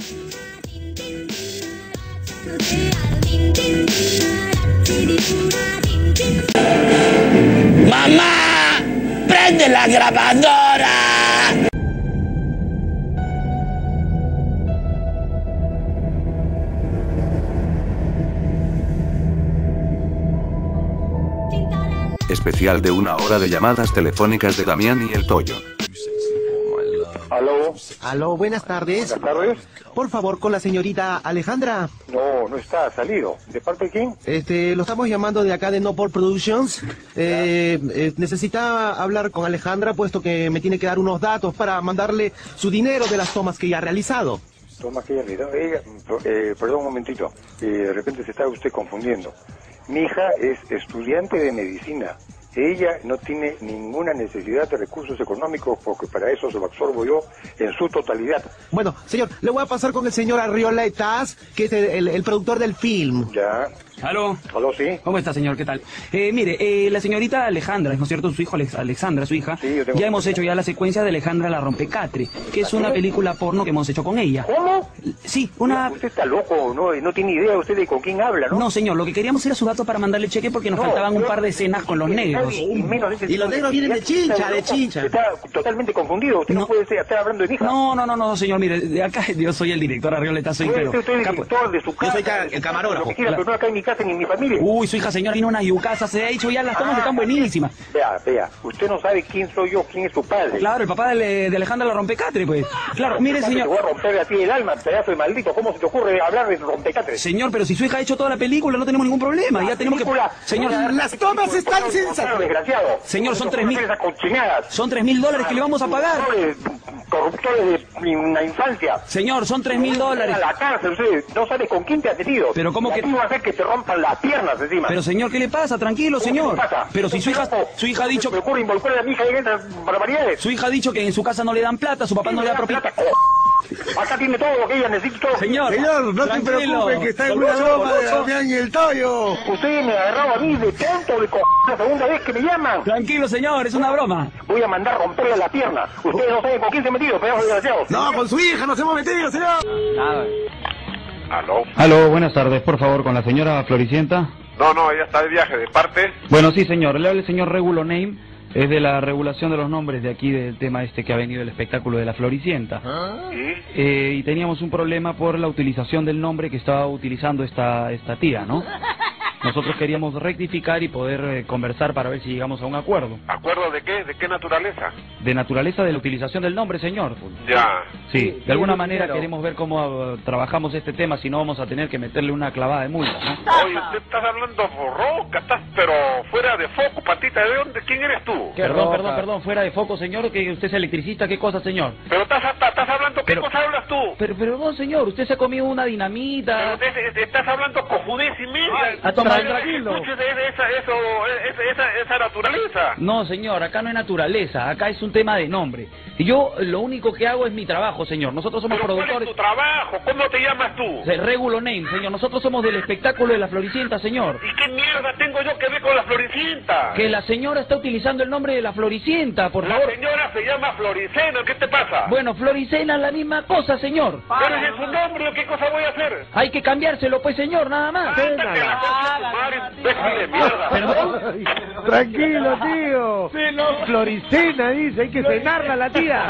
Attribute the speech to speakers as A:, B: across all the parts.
A: ¡Mamá! ¡Prende la grabadora!
B: Especial de 1 hora de llamadas telefónicas de Damián y el Toyo.
C: ¿Aló?
D: Aló, buenas tardes.
C: Buenas tardes.
D: Por favor, con la señorita Alejandra.
C: No, no está, ha salido. ¿De parte de quién?
D: Lo estamos llamando de acá de Nopal Productions. Necesitaba hablar con Alejandra, puesto que me tiene que dar unos datos para mandarle su dinero de las tomas que ya ha realizado.
C: Toma que ella, perdón un momentito. De repente se está usted confundiendo. Mi hija es estudiante de medicina. Ella no tiene ninguna necesidad de recursos económicos porque para eso se lo absorbo yo en su totalidad.
D: Bueno, señor, le voy a pasar con el señor Arrioletas, que es el productor del film.
C: Ya.
E: ¿Aló?
C: ¿Aló, sí?
E: ¿Cómo está, señor? ¿Qué tal? Mire, la señorita Alejandra, ¿no es cierto? Su hijo Alexandra, su hija.
C: Sí, yo tengo...
E: Ya hemos hecho ya la secuencia de Alejandra la Rompecatre, que es una película porno que hemos hecho con ella.
C: ¿Cómo?
E: Sí, una...
C: Usted está loco, no tiene idea usted de con quién habla, ¿no?
E: No, señor, lo que queríamos era su dato para mandarle cheque porque nos faltaban un par de escenas con los negros.
D: Y los negros vienen de Chincha, de Chincha.
C: Está totalmente confundido. Usted no puede estar hablando de mi hija.
E: No, señor, mire, de acá yo soy el director Arrioleta, soy pero...
C: Usted es el director de su casa.
D: Yo soy el camarógrafo.
C: Lo que quiera, pero no acá en mi casa ni en mi familia.
E: Uy, su hija, señor, vino una yucasa, se ha hecho ya, las tomas están buenísimas.
C: Vea, usted no sabe quién soy yo, quién es su padre.
E: Claro, el papá de Alejandra la Rompecatre, pues. Claro, mire, señor...
C: Te voy a romper a ti el alma, pedazo de maldito. ¿Cómo se te ocurre hablar de Rompecatre?
E: Señor, pero si su hija ha hecho toda la película, no tenemos ningún problema. Ya tenemos que... Señor,
D: las tomas están
C: sensacionales. Desgraciado.
E: Señor, son 3.000... Son
C: $3.000
E: que le vamos a pagar.
C: Corruptores de una infancia.
E: Señor, son $3.000.
C: A la cárcel, usted no sabe con quién te has metido.
E: Pero cómo que...
C: va a hacer que te rompan las piernas encima.
E: Pero señor, ¿qué le pasa? Tranquilo, señor. Pero si su hija ha dicho...
C: Me ocurre involucrar a mi hija en estas barbaridades.
E: Su hija ha dicho que en su casa no le dan plata, su papá no le da propina.
C: Acá tiene todo lo que ella necesita. Todo.
E: Señor,
D: no te preocupes, que está en una broma de Damián y el Toyo.
C: Usted me agarraba a mí de tonto de la segunda vez que me llaman.
E: Tranquilo, señor, es una broma.
C: Voy a mandar romperle la pierna. Ustedes no saben con quién se ha metido, pedazos desgraciados.
D: No, con su hija nos hemos metido, señor.
E: Nada.
F: Aló, buenas tardes, por favor, con la señora Floricienta.
G: No, ella está de viaje, ¿de parte?
F: Bueno, sí, señor, le habla el señor Regulo Name. Es de la regulación de los nombres de aquí, del tema este que ha venido el espectáculo de la Floricienta. Y teníamos un problema por la utilización del nombre que estaba utilizando esta tía, ¿no? Nosotros queríamos rectificar y poder conversar para ver si llegamos a un acuerdo.
G: ¿Acuerdo de qué? ¿De qué naturaleza?
F: De naturaleza de la utilización del nombre, señor.
G: Ya.
F: Sí, de alguna manera queremos ver cómo trabajamos este tema, si no vamos a tener que meterle una clavada de multa, ¿no?
G: Oye, usted estás hablando roca, estás pero fuera de foco, patita. ¿De dónde? ¿Quién eres tú?
F: Perdón, fuera de foco, señor, que usted es electricista, ¿qué cosa, señor?
G: Pero estás hablando, ¿qué cosa hablas tú?
F: Pero no, señor, usted se ha comido una dinamita.
G: Pero estás hablando cojudez y media.
F: Tranquilo.
G: Escuches esa naturaleza.
F: No, señor, acá no es naturaleza, acá es un tema de nombre. Y yo lo único que hago es mi trabajo, señor. Nosotros somos productores.
G: ¿Cuál es tu trabajo? ¿Cómo te llamas tú?
F: Regulo Name, señor. Nosotros somos del espectáculo de la Floricienta, señor.
G: ¿Y qué mierda tengo yo que ver con la Floricienta?
F: Que la señora está utilizando el nombre de la Floricienta, por favor.
G: La señora se llama Floricena, ¿qué te pasa?
F: Bueno, Floricena es la misma cosa, señor.
G: Pero es su nombre, ¿qué cosa voy a hacer?
F: Hay que cambiárselo, pues, señor, nada más.
G: De mierda.
F: ¿Perdón?
D: Tranquilo, tío. Floricena dice, hay que cenarla a la tía.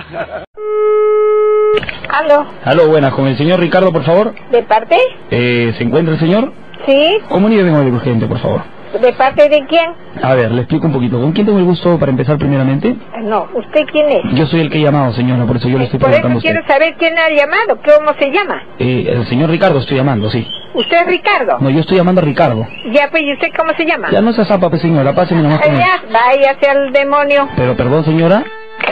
F: Aló, buenas, con el señor Ricardo, por favor.
H: ¿De parte?
F: ¿Se encuentra el señor?
H: Sí.
F: Comuníqueme con el urgente, por favor.
H: ¿De parte de quién?
F: A ver, le explico un poquito. ¿Con quién tengo el gusto para empezar primeramente?
H: No, ¿usted quién es?
F: Yo soy el que he llamado, señora, por eso yo le estoy preguntando a usted.
H: Por eso quiero saber quién ha llamado, ¿cómo se llama?
F: El señor Ricardo estoy llamando, sí.
H: ¿Usted es Ricardo?
F: No, yo estoy llamando a Ricardo.
H: Ya, pues, ¿y usted cómo se llama?
F: Ya no se zapa, pues, señora, páseme nomás con él.
H: Ya, váyase al demonio.
F: Pero, perdón, señora.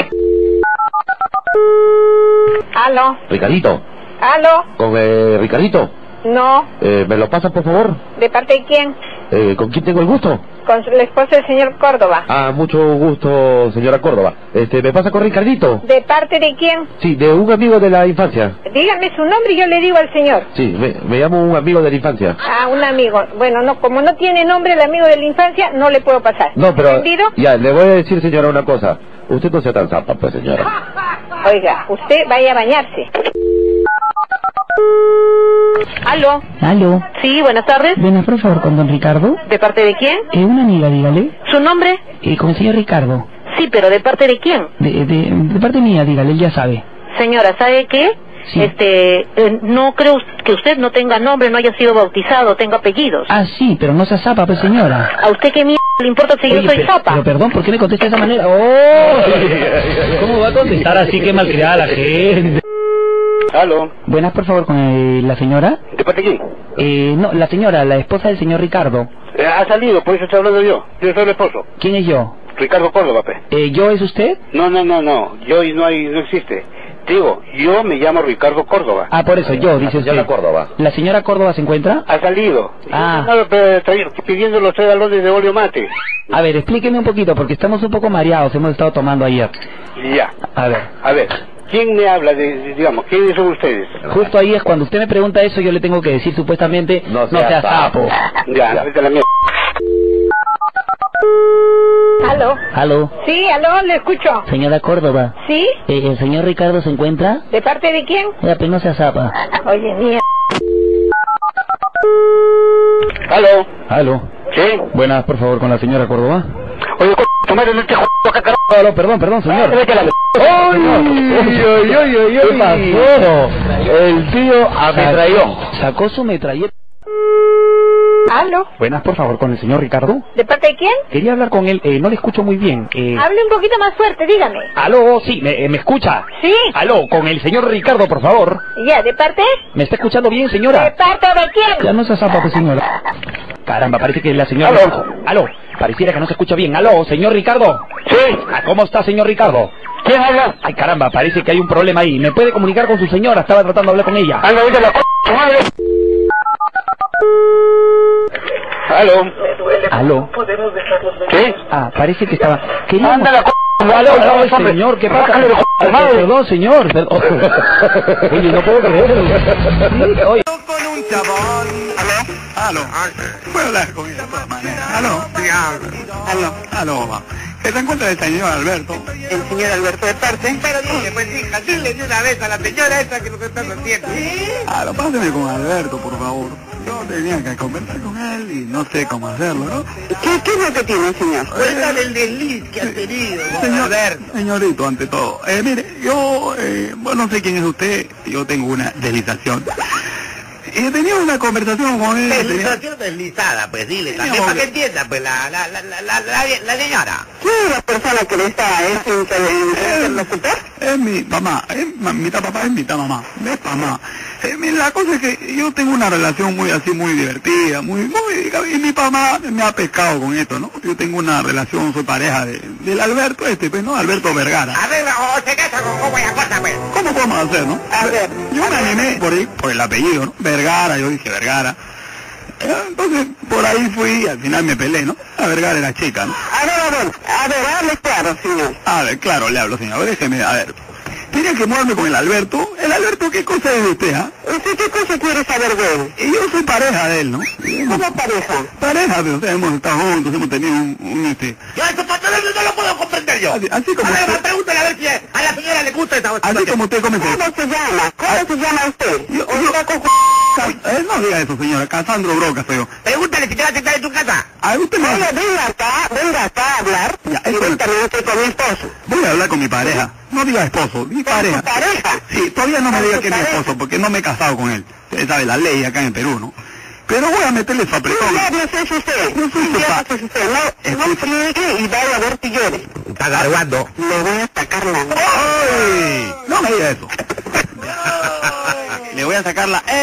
H: ¿Aló?
F: Ricardito.
H: ¿Aló?
F: ¿Con Ricardito?
H: No.
F: ¿Me lo pasa, por favor?
H: ¿De parte de quién?
F: ¿Con quién tengo el gusto?
H: Con la esposa del señor Córdoba.
F: Ah, mucho gusto, señora Córdoba. ¿Me pasa con Ricardito?
H: ¿De parte de quién?
F: Sí, de un amigo de la infancia.
H: Dígame su nombre y yo le digo al señor.
F: Sí, me llamo un amigo de la infancia.
H: Ah, un amigo. Bueno, no, como no tiene nombre el amigo de la infancia, no le puedo pasar.
F: No, pero...
H: ¿Entendido?
F: Ya, le voy a decir, señora, una cosa. Usted no sea tan zapa, pues, señora.
H: Oiga, usted vaya a bañarse. ¿Aló?
I: Aló.
H: Sí, buenas tardes.
I: Buenas, por favor, con don Ricardo.
H: ¿De parte de quién?
I: Una amiga, dígale.
H: ¿Su nombre?
I: Con el señor Ricardo.
H: Sí, pero ¿de parte de quién?
I: De parte mía, dígale, él ya sabe.
H: Señora, ¿sabe qué?
I: Sí.
H: No creo que usted no tenga nombre, no haya sido bautizado, tenga apellidos.
I: Ah, sí, pero no se zapa, pues, señora.
H: ¿A usted qué mierda le importa si yo soy zapa?
I: Pero perdón, ¿por qué me contesta de esa manera? ¡Oh! ¿Cómo va a contestar así que malcriada la gente?
J: Aló.
I: Buenas, por favor, con la señora.
J: ¿De parte de quién?
I: No, la señora, la esposa del señor Ricardo.
J: Ha salido, por eso estoy hablando yo. Yo soy el esposo.
I: ¿Quién es yo?
J: Ricardo Córdoba, pe.
I: ¿Yo es usted?
J: No. Yo no existe. Digo, yo me llamo Ricardo Córdoba.
I: Ah, por eso, yo, dice usted.
J: La señora Córdoba.
I: ¿La señora Córdoba se encuentra?
J: Ha salido.
I: Ah.
J: No, pero pidiendo los 3 galones de óleo mate.
I: A ver, explíqueme un poquito, porque estamos un poco mareados, hemos estado tomando ayer.
J: Ya.
I: A ver.
J: ¿Quién me habla digamos, quiénes son ustedes?
I: Justo ahí es cuando usted me pregunta eso, yo le tengo que decir supuestamente, no sea sapo.
J: Ya, vete a la mierda.
H: ¿Aló?
I: ¿Aló?
H: Sí, aló, le escucho.
I: Señora Córdoba.
H: ¿Sí?
I: ¿El señor Ricardo se encuentra?
H: ¿De parte de quién?
I: Pues no sea zapa.
H: Oye, mía.
J: ¿Aló?
I: ¿Aló?
J: ¿Sí?
I: Buenas, por favor, con la señora Córdoba.
J: Oye, tu madre no te jodas acá, carajo.
I: Aló, perdón, señor.
J: Vete a la
I: ¿Qué pasó? El tío ametralló. Sacó su metralleta.
H: ¿Aló?
I: Buenas, por favor, con el señor Ricardo.
H: ¿De parte de quién?
I: Quería hablar con él, no le escucho muy bien.
H: Hable un poquito más fuerte, dígame.
I: Aló, sí, ¿me escucha?
H: Sí.
I: Aló, con el señor Ricardo, por favor.
H: Ya, ¿de parte?
I: ¿Me está escuchando bien, señora?
H: ¿De parte de quién?
I: Ya no se zapa, pues, señora. Caramba, parece que la señora... Aló, pareciera que no se escucha bien. Aló, señor Ricardo.
J: Sí.
I: ¿Cómo está, señor Ricardo?
J: ¿Quién habla?
I: Ay, caramba, parece que hay un problema ahí. ¿Me puede comunicar con su señora? Estaba tratando de hablar con ella.
J: Anda, vete a la tu madre. ¿Aló?
I: ¿Aló?
J: ¿Qué?
I: Ah, parece que estaba... Queríamos...
J: Anda la
I: Aló, señor, ¿qué pasa? Perdón, señor. Oye, no puedo creerlo. Sí, oye.
K: Con un chabón. ¿Aló? Puedo hablar con él de todas maneras. ¿Aló? ¿Se te encuentra el señor Alberto?
A: El señor Alberto de parte. Pero dile, pues hija, dile de una vez a la señora esa que nos está haciendo.
K: Páseme con Alberto, por favor. Yo tenía que conversar con él y no sé cómo hacerlo, ¿no?
A: ¿Qué es lo que tiene, señor? Cuenta del desliz que ha tenido,
K: Señor,
A: Alberto.
K: señorito, ante todo. Mire, yo, no sé quién es usted, yo tengo una deslización. Y tenía una conversación con él.
A: Deslización deslizada, pues dile también, para que entienda, pues la señora. ¿Quién es la persona que le está a ese interlocutor?
K: Es mi mamá, mitad papá es mitad mamá, es mamá. La cosa es que yo tengo una relación muy divertida, y mi mamá me ha pescado con esto, ¿no? Yo tengo una relación, soy pareja del Alberto pues, ¿no? Alberto Vergara.
A: A ver, o se casa con cómo es la cosa, pues.
K: ¿Cómo podemos hacer, no?
A: A ver.
K: Yo me animé por el apellido, ¿no? Vergara, yo dije Vergara. Entonces, por ahí fui y al final me peleé, ¿no? A Vergara era chica, ¿no?
A: A ver, hable claro, señor.
K: A ver, claro, le hablo, señor. Déjeme, a ver. Tenía que moverme con el Alberto. ¿El Alberto qué cosa es de usted, ah?
A: ¿Usted qué cosa quiere saber de él?
K: Y yo soy pareja de él, ¿no?
A: ¿Cómo pareja?
K: Pareja, pero ustedes hemos estado juntos, hemos tenido
A: Yo esto no lo puedo comprender yo.
K: Así como
A: a ver,
K: usted...
A: pregúntale a ver si a la señora le gusta esta cosa.
K: Así como usted comenzó.
A: ¿Cómo se llama? ¿Cómo se llama usted?
K: No diga eso, señora. Casandro Broca soy yo.
A: Pregúntale si te va a sentar en tu casa.
K: A ver, usted me...
A: Venga acá a hablar directamente con mi esposo.
K: Voy a hablar con mi pareja. No diga esposo, mi pareja.
A: ¿Con tu pareja?
K: Sí, todavía no me diga que es mi esposo, porque no me he casado con él. Usted sabe la ley acá en Perú, ¿no? Pero voy a meterle su apretón.
A: No es usted. No soy su padre. No friegue y vaya a ver si llore. Está garguando. Le voy a sacar la...
K: ¡Ay! No me diga eso. Le voy a sacar la...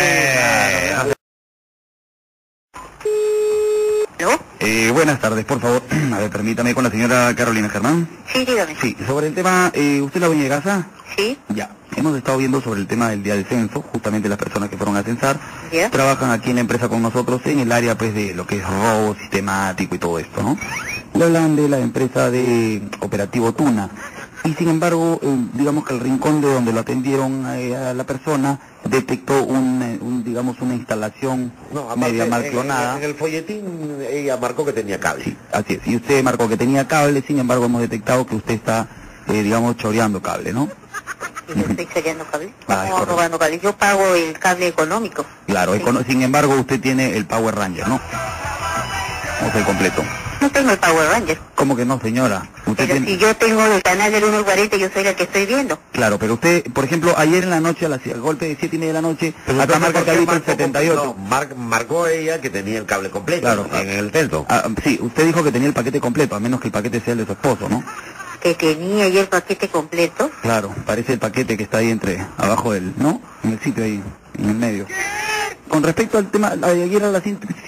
K: Buenas tardes, por favor. A ver, permítame con la señora Carolina Germán.
H: Sí, dígame.
K: Sí, sobre el tema, ¿usted la dueña de casa?
H: Sí.
K: Ya, hemos estado viendo sobre el tema del día del censo, justamente las personas que fueron a censar,
H: ¿Ya?
K: trabajan aquí en la empresa con nosotros en el área pues de lo que es robo sistemático y todo esto, ¿no? Le hablan de la empresa de Operativo Tuna. Y sin embargo, digamos que el rincón de donde lo atendieron a la persona detectó digamos una instalación media mal clonada.
L: En el folletín ella marcó que tenía cable.
K: Sí, así es. Y usted marcó que tenía cable, sin embargo hemos detectado que usted está, digamos, choreando cable, ¿no?
M: Y yo estoy choreando cable. ¿Cómo robando cable? Yo pago el cable económico.
K: Claro,
M: Sí.
K: sin embargo usted tiene el Power Ranger, ¿no? O sea, el completo.
M: No tengo el Power Ranger.
K: ¿Cómo que no, señora? Usted
M: Pero
K: tiene...
M: si yo tengo el canal del 1.40, yo soy la que estoy viendo.
K: Claro, pero usted, por ejemplo, ayer en la noche, al golpe de 7:30 de la noche, acá marca que ha visto el 78.
L: No, marcó ella que tenía el cable completo,
K: Claro,
L: en el centro.
K: Sí, usted dijo que tenía el paquete completo, a menos que el paquete sea el de su esposo, ¿no?
M: Que tenía ya el paquete completo.
K: Claro, parece el paquete que está ahí abajo del, ¿no? En el sitio ahí, en el medio. Con respecto al tema, ayer a las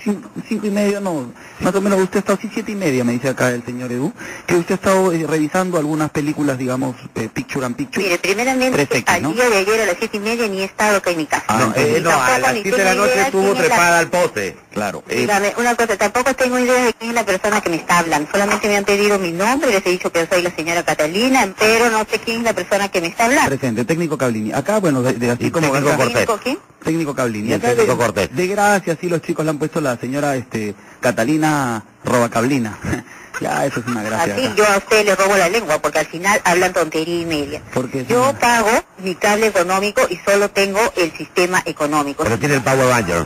K: 5:30, no, más o menos usted ha estado, sí, 7:30, me dice acá el señor Edu, que usted ha estado revisando algunas películas, digamos, Picture and Picture.
M: Mire, primeramente,
K: 3X,
M: al
K: ¿no?
M: día de ayer a las 7:30 ni he estado acá en mi casa.
L: No, a las 7 de la noche estuvo trepada al poste.
K: Claro.
M: Dígame, una cosa, tampoco tengo idea de quién es la persona que me está hablando. Solamente me han pedido mi nombre, les he dicho que yo soy la señora Catalina, pero no sé quién es la persona que me está hablando.
K: Presente, técnico Cablini. Acá, bueno, así como...
L: técnico Cortés.
M: ¿Técnico quién?
K: Técnico Cablini.
L: Y el técnico Cortés.
K: De gracia, sí, los chicos le han puesto la señora Catalina Robacablina. Ya, eso es una gracia.
M: Así
K: acá.
M: yo a usted le robo la lengua, porque al final hablan tontería y media.
K: Porque
M: Yo pago mi cable económico y solo tengo el sistema económico.
L: Pero tiene el Power Ranger.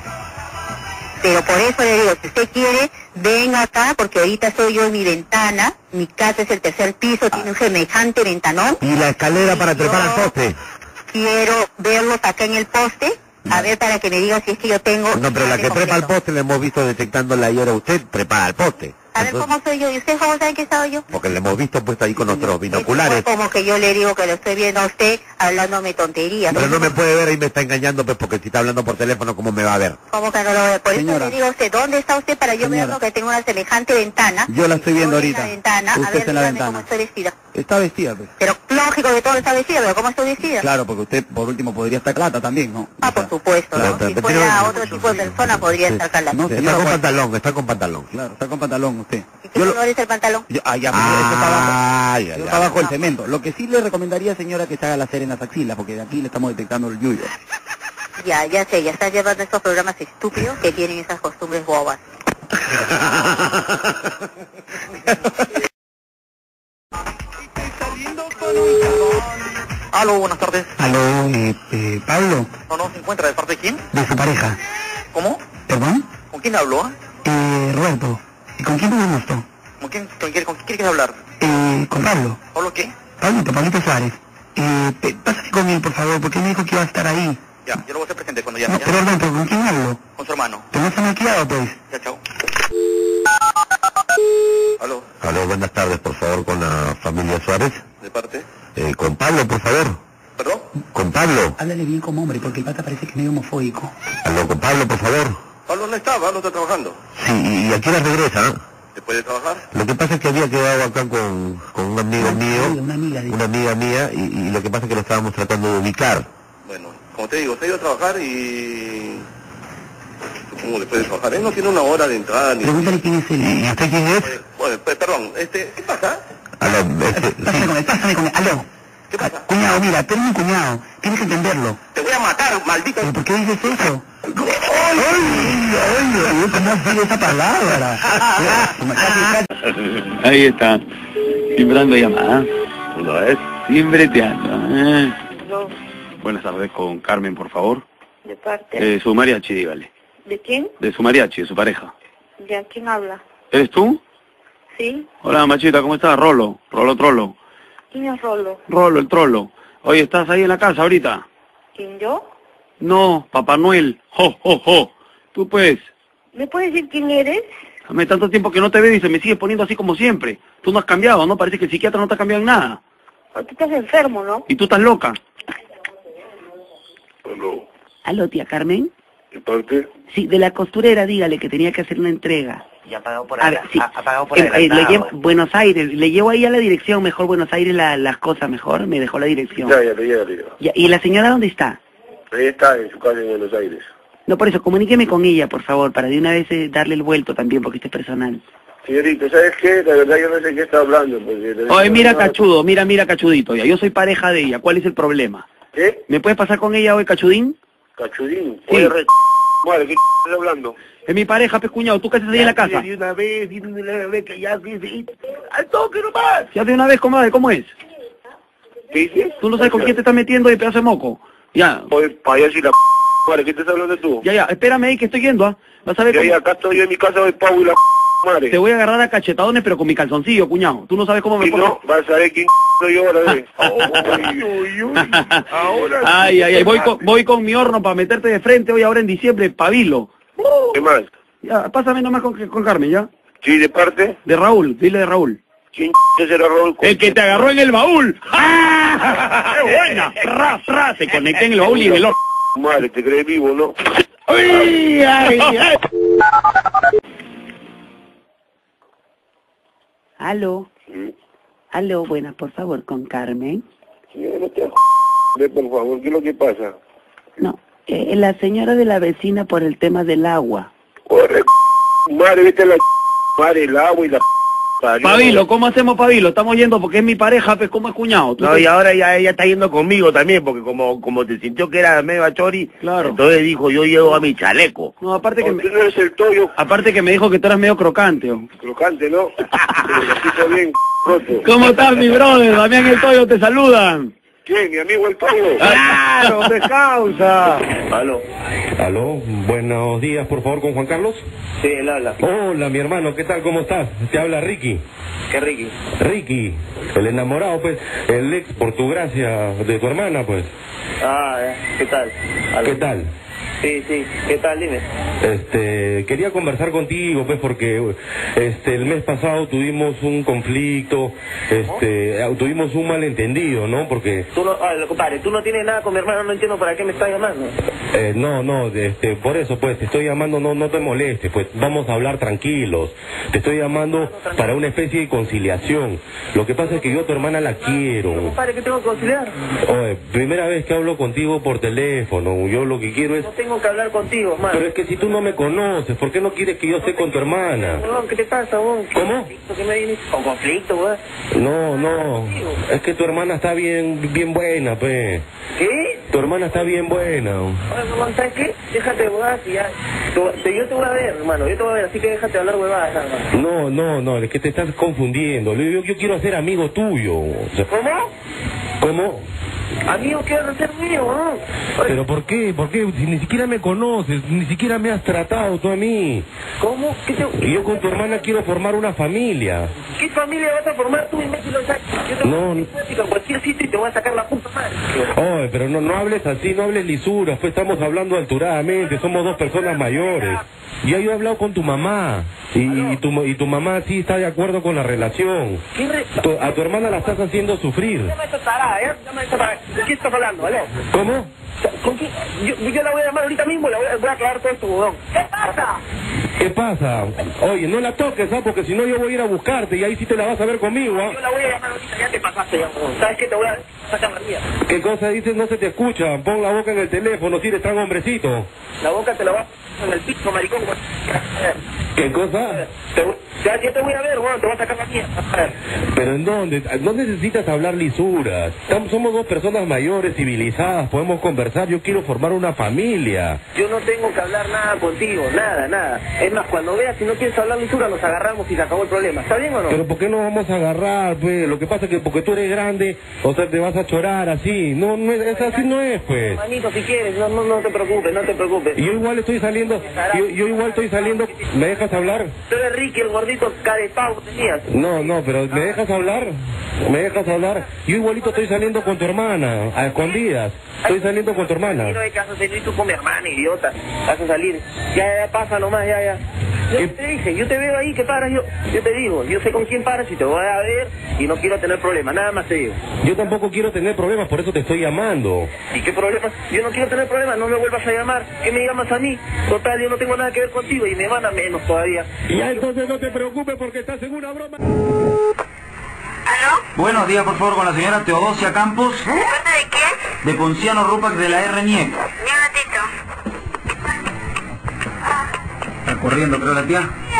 M: Pero por eso le digo, si usted quiere, venga acá, porque ahorita estoy yo en mi ventana, mi casa es el tercer piso, tiene un semejante ventanón.
L: Y la escalera para trepar al poste.
M: Quiero verlos acá en el poste, a ver para que me diga si es que yo tengo...
L: No, pero la que trepa al poste la hemos visto detectándola ayer a usted trepada al poste.
M: A ver cómo soy yo, ¿y usted cómo sabe que estaba yo?
L: Porque la hemos visto puesta ahí con nuestros binoculares.
M: Como que yo le digo que lo estoy viendo a usted hablándome tonterías.
L: Pero no me puede ver y me está engañando, pues, porque si está hablando por teléfono, ¿cómo me va a ver?
M: ¿Cómo que no lo veo? Por eso le digo a usted, ¿dónde está usted para yo verlo que tengo una semejante ventana?
K: Yo la estoy viendo ahorita.
M: En la ventana, a
K: Usted
M: ver,
K: está en la
M: dígame
K: ventana.
M: cómo estoy vestida.
K: Está vestida, pues.
M: Pero lógico que todo está vestida, pero ¿cómo estoy vestida?
K: Claro, porque usted, por último, podría estar plata también, ¿no?
M: Ah, por supuesto,
K: Claro,
M: ¿no?
K: pero-
M: Si
K: pero
M: fuera
K: tiene-
M: otro tipo de persona podría estar calada.
K: No,
L: Está
K: señora,
L: con
K: bueno.
L: pantalón, está con pantalón.
K: Claro, está con pantalón usted.
M: ¿Y qué color es el pantalón?
K: Ya, pues, eso está abajo.
L: Ay,
K: Eso
L: ay,
K: está
L: ay.
K: abajo el cemento. Lo que sí le recomendaría, señora, que se haga láser en las axilas, porque de aquí le estamos detectando el yuyo.
M: Ya sé, ya está llevando estos programas estúpidos que tienen esas costumbres bobas.
N: Aló, buenas tardes.
K: Aló, Pablo,
N: ¿No se encuentra de parte de quién?
K: de su pareja.
N: ¿Cómo?
K: ¿Perdón?
N: ¿Con quién hablo?
K: Roberto. ¿Y con quién tengo el gusto?
N: ¿Con quién quieres hablar?
K: Con Pablo.
N: ¿Pablo qué?
K: Pablito Suárez. Pásate con él, por favor, porque él me dijo que iba a estar ahí.
N: Ya, yo lo voy a hacer presente cuando ya.
K: No,
N: ya.
K: perdón, pero ¿con quién hablo?
N: Con su hermano.
K: Pero no se me ha quedado, pues.
N: Ya, chao. Aló,
L: Aló, buenas tardes, por favor, con la familia Suárez.
N: ¿de parte?
L: Con Pablo, por favor.
N: ¿Perdón?
L: Con Pablo.
K: Háblale bien como hombre, porque el pata parece que es medio homofóbico.
L: Aló, con Pablo, por favor.
N: Pablo no estaba, no está trabajando.
L: Sí, y aquí la regresa.
N: ¿Después de trabajar?
L: Lo que pasa es que había quedado acá con un amigo mío,
K: Una amiga,
L: una amiga mía, y lo que pasa es que lo estábamos tratando de ubicar.
N: Bueno, como te digo, usted iba a trabajar y... ¿Cómo después de trabajar? Él no tiene una hora de entrada ni...
K: Pregúntale quién es él.
L: ¿Y usted quién es?
N: Bueno, perdón, ¿qué pasa?
L: Aló,
K: Pásame con él. Aló.
N: ¿Qué pasa?
K: Cuñado, mira, tú eres mi cuñado. Tienes que entenderlo.
N: Te voy a matar, maldito...
K: ¿Pero por qué dices eso? ¡Ay! ¿Cómo has dicho esa palabra?
F: Ahí está, timbrando llamada. ¿Lo es? Timbreteando. Buenas tardes, con Carmen, por favor.
H: ¿De parte?
F: Su mariachi, dígale.
H: ¿De quién?
F: De su mariachi, de su pareja.
H: ¿Ya quién habla?
F: ¿Eres tú?
H: ¿Sí?
F: Hola, machita, ¿cómo estás? Rolo, Trollo.
H: ¿Quién es Rolo?
F: Rolo, el trolo. Oye, ¿estás ahí en la casa ahorita?
H: ¿Quién, yo?
F: No, Papá Noel. ¡Jo, jo, jo! Tú pues,
H: ¿Me puedes decir quién eres?
F: dame tanto tiempo que no te veo y se me sigue poniendo así como siempre. Tú no has cambiado, ¿no? Parece que el psiquiatra no te ha cambiado en nada.
H: Tú estás enfermo, ¿no?
F: Y tú estás loca.
N: Aló,
O: Aló, tía Carmen.
N: ¿de parte?
O: Sí, de la costurera, dígale que tenía que hacer una entrega.
A: Ya ha pagado por
O: A ver, sí.
A: ha pagado por
O: Le
A: adelantado.
O: llevo, Buenos Aires, le llevo ahí a la dirección, mejor Buenos Aires las cosas, mejor, me dejó la dirección.
N: Ya.
O: Ya, ¿y la señora dónde está?
N: Ahí está, en su casa en Buenos Aires.
O: No, por eso, comuníqueme con ella, por favor, para de una vez darle el vuelto también, porque esto es personal.
N: Señorita, ¿sabes qué? La verdad yo no sé qué está hablando. Porque...
F: Oye, mira cachudo, mira cachudito ya. Yo soy pareja de ella, ¿cuál es el problema?
N: ¿Qué?
F: ¿Me puedes pasar con ella hoy, cachudín?
N: Cachudín.
F: Sí.
N: Oye, madre, ¿qué estás hablando?
F: Es mi pareja, pues cuñado, ¿tú qué haces ahí en la casa?
N: De una vez, que ya... ¡Al toque nomás!
F: Ya de una vez, comadre, ¿cómo es?
J: ¿Qué dices?
O: ¿Tú no sabes con quién te estás metiendo de pedazo de moco? Ya.
J: Oye, payaso y la madre, ¿qué te estás hablando tú?
O: Ya, espérame ahí que estoy yendo, ¿ah? Vas a ver cómo...
J: Ya, acá estoy yo en mi casa de pavo y la madre.
O: Te voy a agarrar a cachetadones, pero con mi calzoncillo, cuñado. Tú no sabes cómo me pongo.
J: No, vas a ver quién soy yo ahora, Ahora
O: Ay, voy con mi horno para meterte de frente hoy ahora en diciembre, pabilo.
J: ¿Qué más?
O: Ya, pásame nomás con Carmen, ¿ya?
J: Sí, ¿de parte?
O: De Raúl, dile de Raúl.
J: ¿Quién será Raúl?
O: El que te agarró en el baúl. ¡Ah! ¡Qué buena! ¡Ra! Se conecté en el baúl y en el horno.
J: Madre, te crees vivo, ¿no?
O: ¡Ay!
P: Aló. Aló, buenas, por favor, con Carmen.
J: No te ve, por favor, ¿qué es lo que pasa?
P: No, la señora de la vecina por el tema del agua.
J: Corre, madre, vete a la madre, el agua y la...
O: Pabilo, ¿cómo hacemos, Pabilo? Estamos yendo porque es mi pareja, pues, ¿cómo es cuñado?
L: No, y ahora ya ella está yendo conmigo también, porque como te sintió que era medio achori,
O: claro.
L: Entonces dijo, yo llevo a mi chaleco.
O: No, aparte que me...
J: no eres el toyo.
O: Aparte que me dijo que tú eras medio crocante.
J: Crocante, ¿no? Pero lo escucho bien, roto.
O: ¿Cómo estás, mi brother? Damián el Toyo te saludan.
J: ¿Quién? ¿Mi amigo el toyo?
L: ¡Claro, de causa!
J: Aló.
Q: Aló, buenos días, por favor, con Juan Carlos.
J: Sí, él habla.
Q: Hola, mi hermano, ¿qué tal? ¿Cómo estás? Te habla Ricky.
J: ¿Qué Ricky?
Q: Ricky, el enamorado, pues, el ex por tu gracia de tu hermana, pues.
J: ¿Qué tal? Aló.
Q: ¿Qué tal?
J: Sí, ¿qué tal? Dime.
Q: Quería conversar contigo, pues, porque el mes pasado tuvimos un conflicto, tuvimos un malentendido, ¿no? Porque...
J: Tú no, compadre, tú no tienes nada con mi hermano, no entiendo para qué me estás llamando.
Q: Por eso, pues, te estoy llamando, no te molestes, pues, vamos a hablar tranquilos. Te estoy llamando para una especie de conciliación. Lo que pasa es que yo a tu hermana la quiero.
J: Compadre, ¿qué tengo que conciliar?
Q: Oye, primera vez que hablo contigo por teléfono, yo lo que quiero es...
J: No tengo que hablar contigo, man.
Q: Pero es que si tú no me conoces, ¿por qué no quieres que yo esté con tu hermana?
J: ¿Qué te pasa, vos?
Q: ¿Cómo?
J: ¿Qué me vienes con conflicto, vos?
Q: No, es que tu hermana está bien buena, pues.
J: ¿Qué?
Q: Tu hermana está bien buena.
J: ¿Sabes qué? Déjate de huevadas y ya. Yo te voy a ver, hermano, yo te voy a ver, así que déjate de hablar huevadas, hermano.
Q: No, es que te estás confundiendo. Yo quiero ser amigo tuyo. O sea, ¿Cómo?
J: Amigo, quiero ser mío, ¿no?
Q: ¿Pero por qué? Si ni siquiera me conoces, ni siquiera me has tratado tú a mí.
J: ¿Cómo?
Q: Y yo con tu hermana quiero formar una familia.
J: ¿Qué familia vas a formar tú, imbécil? Yo te voy a cualquier sitio y te voy a sacar la puta madre.
Q: Oye, pero no hables así, no hables lisuras, pues estamos hablando alturadamente, somos dos personas mayores. Ya yo he hablado con tu mamá y tu mamá sí está de acuerdo con la relación. A tu hermana la estás haciendo sufrir.
J: Llama a esta tarada, ¿eh? Llama a esta tarada. ¿De qué estás hablando, aló?
Q: ¿Cómo?
J: ¿Con quién? Yo la voy a llamar ahorita mismo, voy a aclarar todo esto, bodón. ¿Qué pasa?
Q: ¿Qué pasa? Oye, no la toques, ¿ah? Porque si no yo voy a ir a buscarte y ahí sí te la vas a ver conmigo, ¿ah?
J: Yo la voy a llamar ahorita, ya te pasaste, ya, bodón. ¿Sabes qué? Te voy a sacar la mía.
Q: ¿Qué cosa dices? No se te escucha. Pon la boca en el teléfono, si eres tan hombrecito.
J: La boca te la vas en el piso, maricón.
Q: ¿Qué cosa?
J: Ya te voy a ver, bueno, te voy a sacar la mía.
Q: ¿Pero en dónde? No necesitas hablar lisuras. Somos dos personas mayores, civilizadas, podemos conversar. Yo quiero formar una familia.
J: Yo no tengo que hablar nada contigo, nada. Es más, cuando veas, si no quieres hablar lisura, nos agarramos y se acabó el problema. ¿Está bien o no?
Q: ¿Pero por qué no vamos a agarrar, pues? Lo que pasa es que porque tú eres grande, o sea, te vas a chorar así. No es así, no es, pues.
J: Manito, si quieres, no te preocupes.
Q: Yo igual estoy saliendo, yo igual estoy saliendo. ¿Me dejas hablar?
J: Tú eres Ricky, el gordito carepavo tenías.
Q: No, pero ¿me dejas hablar? Yo igualito estoy saliendo con tu hermana, a escondidas. Estoy saliendo con tu hermana.
J: No hay que salir tú con mi hermana, idiota. Vas a salir. Ya pasa nomás, ya. Yo te dije, yo te veo ahí que paras, yo te digo, yo sé con quién paras y te voy a ver y no quiero tener problemas, nada más te digo.
Q: Yo tampoco quiero tener problemas, por eso te estoy llamando.
J: ¿Y qué problemas? Yo no quiero tener problemas, no me vuelvas a llamar. ¿Qué me llamas a mí? Total, yo no tengo nada que ver contigo y me van a menos todavía.
Q: Y ya entonces no te preocupes porque estás en una broma.
R: ¿Aló?
S: Buenos días, por favor, con la señora Teodosia Campos.
R: ¿De parte de quién?
S: De Ponciano Rupac de la RNIEC.
R: Ni un ratito.
S: Está corriendo, creo, la tía.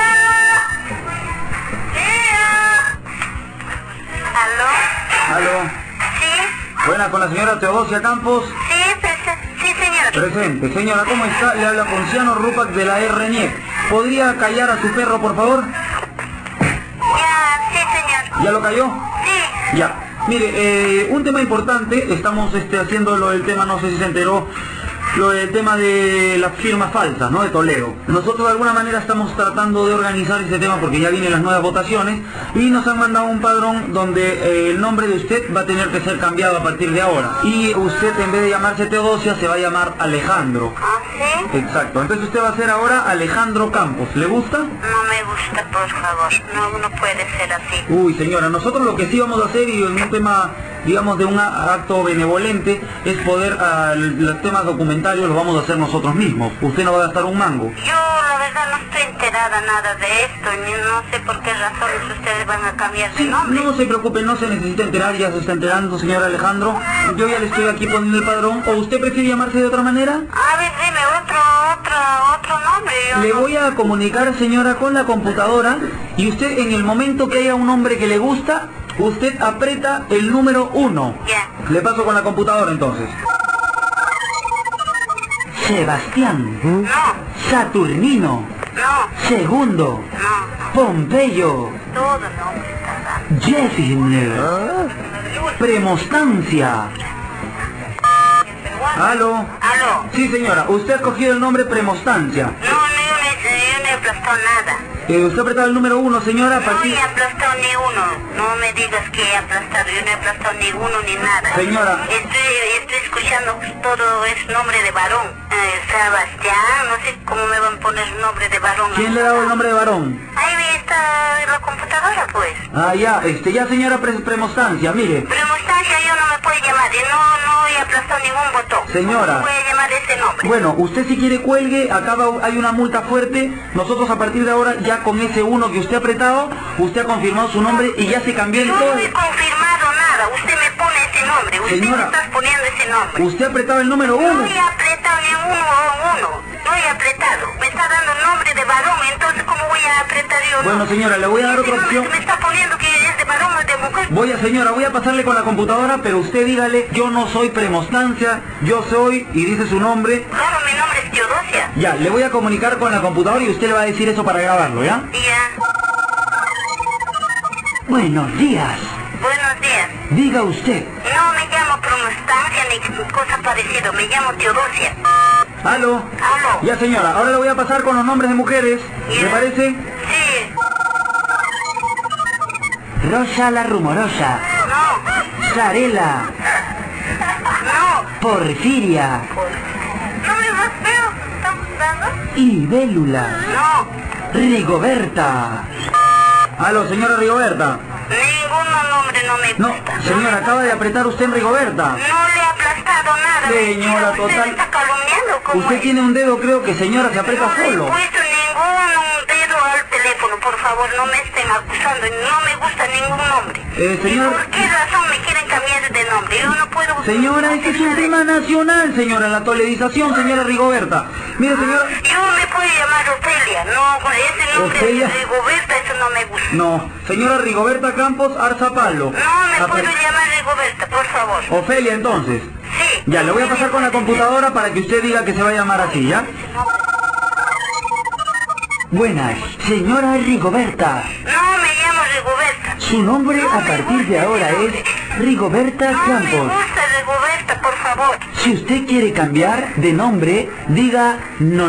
S: ¿Aló?
R: Sí.
S: Buena, con la señora Teodosia Campos.
R: Sí, señor.
S: Presente. Señora, ¿cómo está? Le habla Ponciano Rupac de la RNIEC. ¿Podría callar a su perro, por favor?
R: Ya, sí, señor.
S: ¿Ya lo cayó?
R: Sí.
S: Ya. Mire, un tema importante, estamos haciendo lo del tema, no sé si se enteró, lo del tema de las firmas falsas, ¿no? De Toledo. Nosotros de alguna manera estamos tratando de organizar este tema porque ya vienen las nuevas votaciones y nos han mandado un padrón donde el nombre de usted va a tener que ser cambiado a partir de ahora. Y usted, en vez de llamarse Teodosia, se va a llamar Alejandro.
R: ¿Ah, sí?
S: Exacto. Entonces usted va a ser ahora Alejandro Campos. ¿Le gusta?
R: No me gusta, por favor. No puede ser así.
S: Uy, señora, nosotros lo que sí vamos a hacer, y en un tema, digamos, de un acto benevolente, es poder, los temas documentales los vamos a hacer nosotros mismos. Usted no va a gastar un mango.
R: Yo, la verdad, no estoy enterada nada de esto, ni no sé por qué razones ustedes van a cambiar de nombre.
S: No se preocupe, no se necesita enterar, ya se está enterando, señor Alejandro. Yo ya le estoy aquí poniendo el padrón. ¿O usted prefiere llamarse de otra manera?
R: A ver, dime otro nombre.
S: Le voy a comunicar, señora, con la computadora, y usted, en el momento que haya un nombre que le gusta, usted aprieta el número 1.
R: Ya.
S: Le paso con la computadora entonces. Sebastián.
R: No.
S: Saturnino.
R: No.
S: Segundo.
R: No.
S: Pompeyo.
R: Todo nombre está dando.
S: Jeffiner. Premostancia. ¿Aló?
R: ¿Aló?
S: Sí, señora, usted ha cogido el nombre Premostancia.
R: No, yo no he aplastado nada.
S: Usted ha apretado el número 1, señora, a partir...
R: No he aplastado ni uno. No me digas que he aplastado. Yo no he aplastado ni uno ni nada.
S: Señora.
R: Estoy escuchando todo es nombre de varón. Sebastián, no sé cómo me van a poner nombre de varón.
S: ¿Quién le ha dado el nombre de varón?
R: Ahí está la computadora, pues.
S: Ah, ya señora Premostancia, mire.
R: Premostancia yo no me puede llamar. No he aplastado ningún botón.
S: Señora.
R: No puede llamar ese nombre.
S: Bueno, usted si quiere cuelgue, acá hay una multa fuerte. Nosotros a partir de ahora, ya con ese 1 que usted ha apretado, usted ha confirmado su nombre y ya se cambió el todo.
R: Yo no he confirmado nada, usted me pone ese nombre, usted
S: señora,
R: me está poniendo ese nombre.
S: Usted ha apretado el número 1.
R: No he apretado ni uno, no he apretado. Me está dando nombre de varón, entonces ¿cómo voy a apretar yo?
S: Bueno, señora, le voy a dar otra opción.
R: Me está poniendo que es de varón o de mujer.
S: Señora, voy a pasarle con la computadora, pero usted dígale, yo no soy Premostancia, yo soy, y dice su nombre.
R: Claro, mi nombre es Teodosia.
S: Ya, le voy a comunicar con la computadora y usted le va a decir eso para grabarlo, ¿ya?
R: Ya.
S: Buenos días.
R: Buenos días.
S: Diga usted.
R: No me llamo Premostancia ni cosa parecida, me llamo Teodosia.
S: ¿Aló?
R: ¿Aló?
S: Ya, señora, ahora le voy a pasar con los nombres de mujeres, ¿le parece?
R: Sí.
S: Rosa la Rumorosa.
R: No.
S: Sarela.
R: No.
S: Porfiria.
R: ¿No me más feo? ¿Estamos dando?
S: Ibélula.
R: No.
S: Rigoberta. Aló, señora Rigoberta.
R: Ningún nombre no me gusta.
S: No, señora, acaba de apretar usted en Rigoberta.
R: No le he aplastado nada.
S: Señora,
R: ¿Usted
S: total.
R: me está calumniando? ¿Cómo
S: Usted
R: es?
S: tiene un dedo, creo que, señora, se aprieta
R: No
S: solo.
R: le he puesto ningún dedo al teléfono, por favor, no me estén acusando. No me gusta ningún nombre.
S: Señor...
R: ¿Por qué razón me quieren cambiar de nombre? Yo no puedo...
S: Señora, este es un tema nacional, señora, la toledización, señora Rigoberta. Mire, señora...
R: Yo me puedo llamar Ofelia, no, ese nombre
S: Ofelia.
R: de Rigoberta, eso no me gusta.
S: No, señora Rigoberta Campos Arzapalo.
R: No me puedo llamar Rigoberta, por favor.
S: Ofelia, entonces.
R: Sí.
S: Ya, le voy a pasar con la computadora para que usted diga que se va a llamar así, ¿ya? Buenas, señora Rigoberta.
R: No me llamo Rigoberta.
S: Su nombre a partir de ahora es Rigoberta Campos.
R: No me gusta Rigoberta, por favor.
S: Si usted quiere cambiar de nombre, diga no.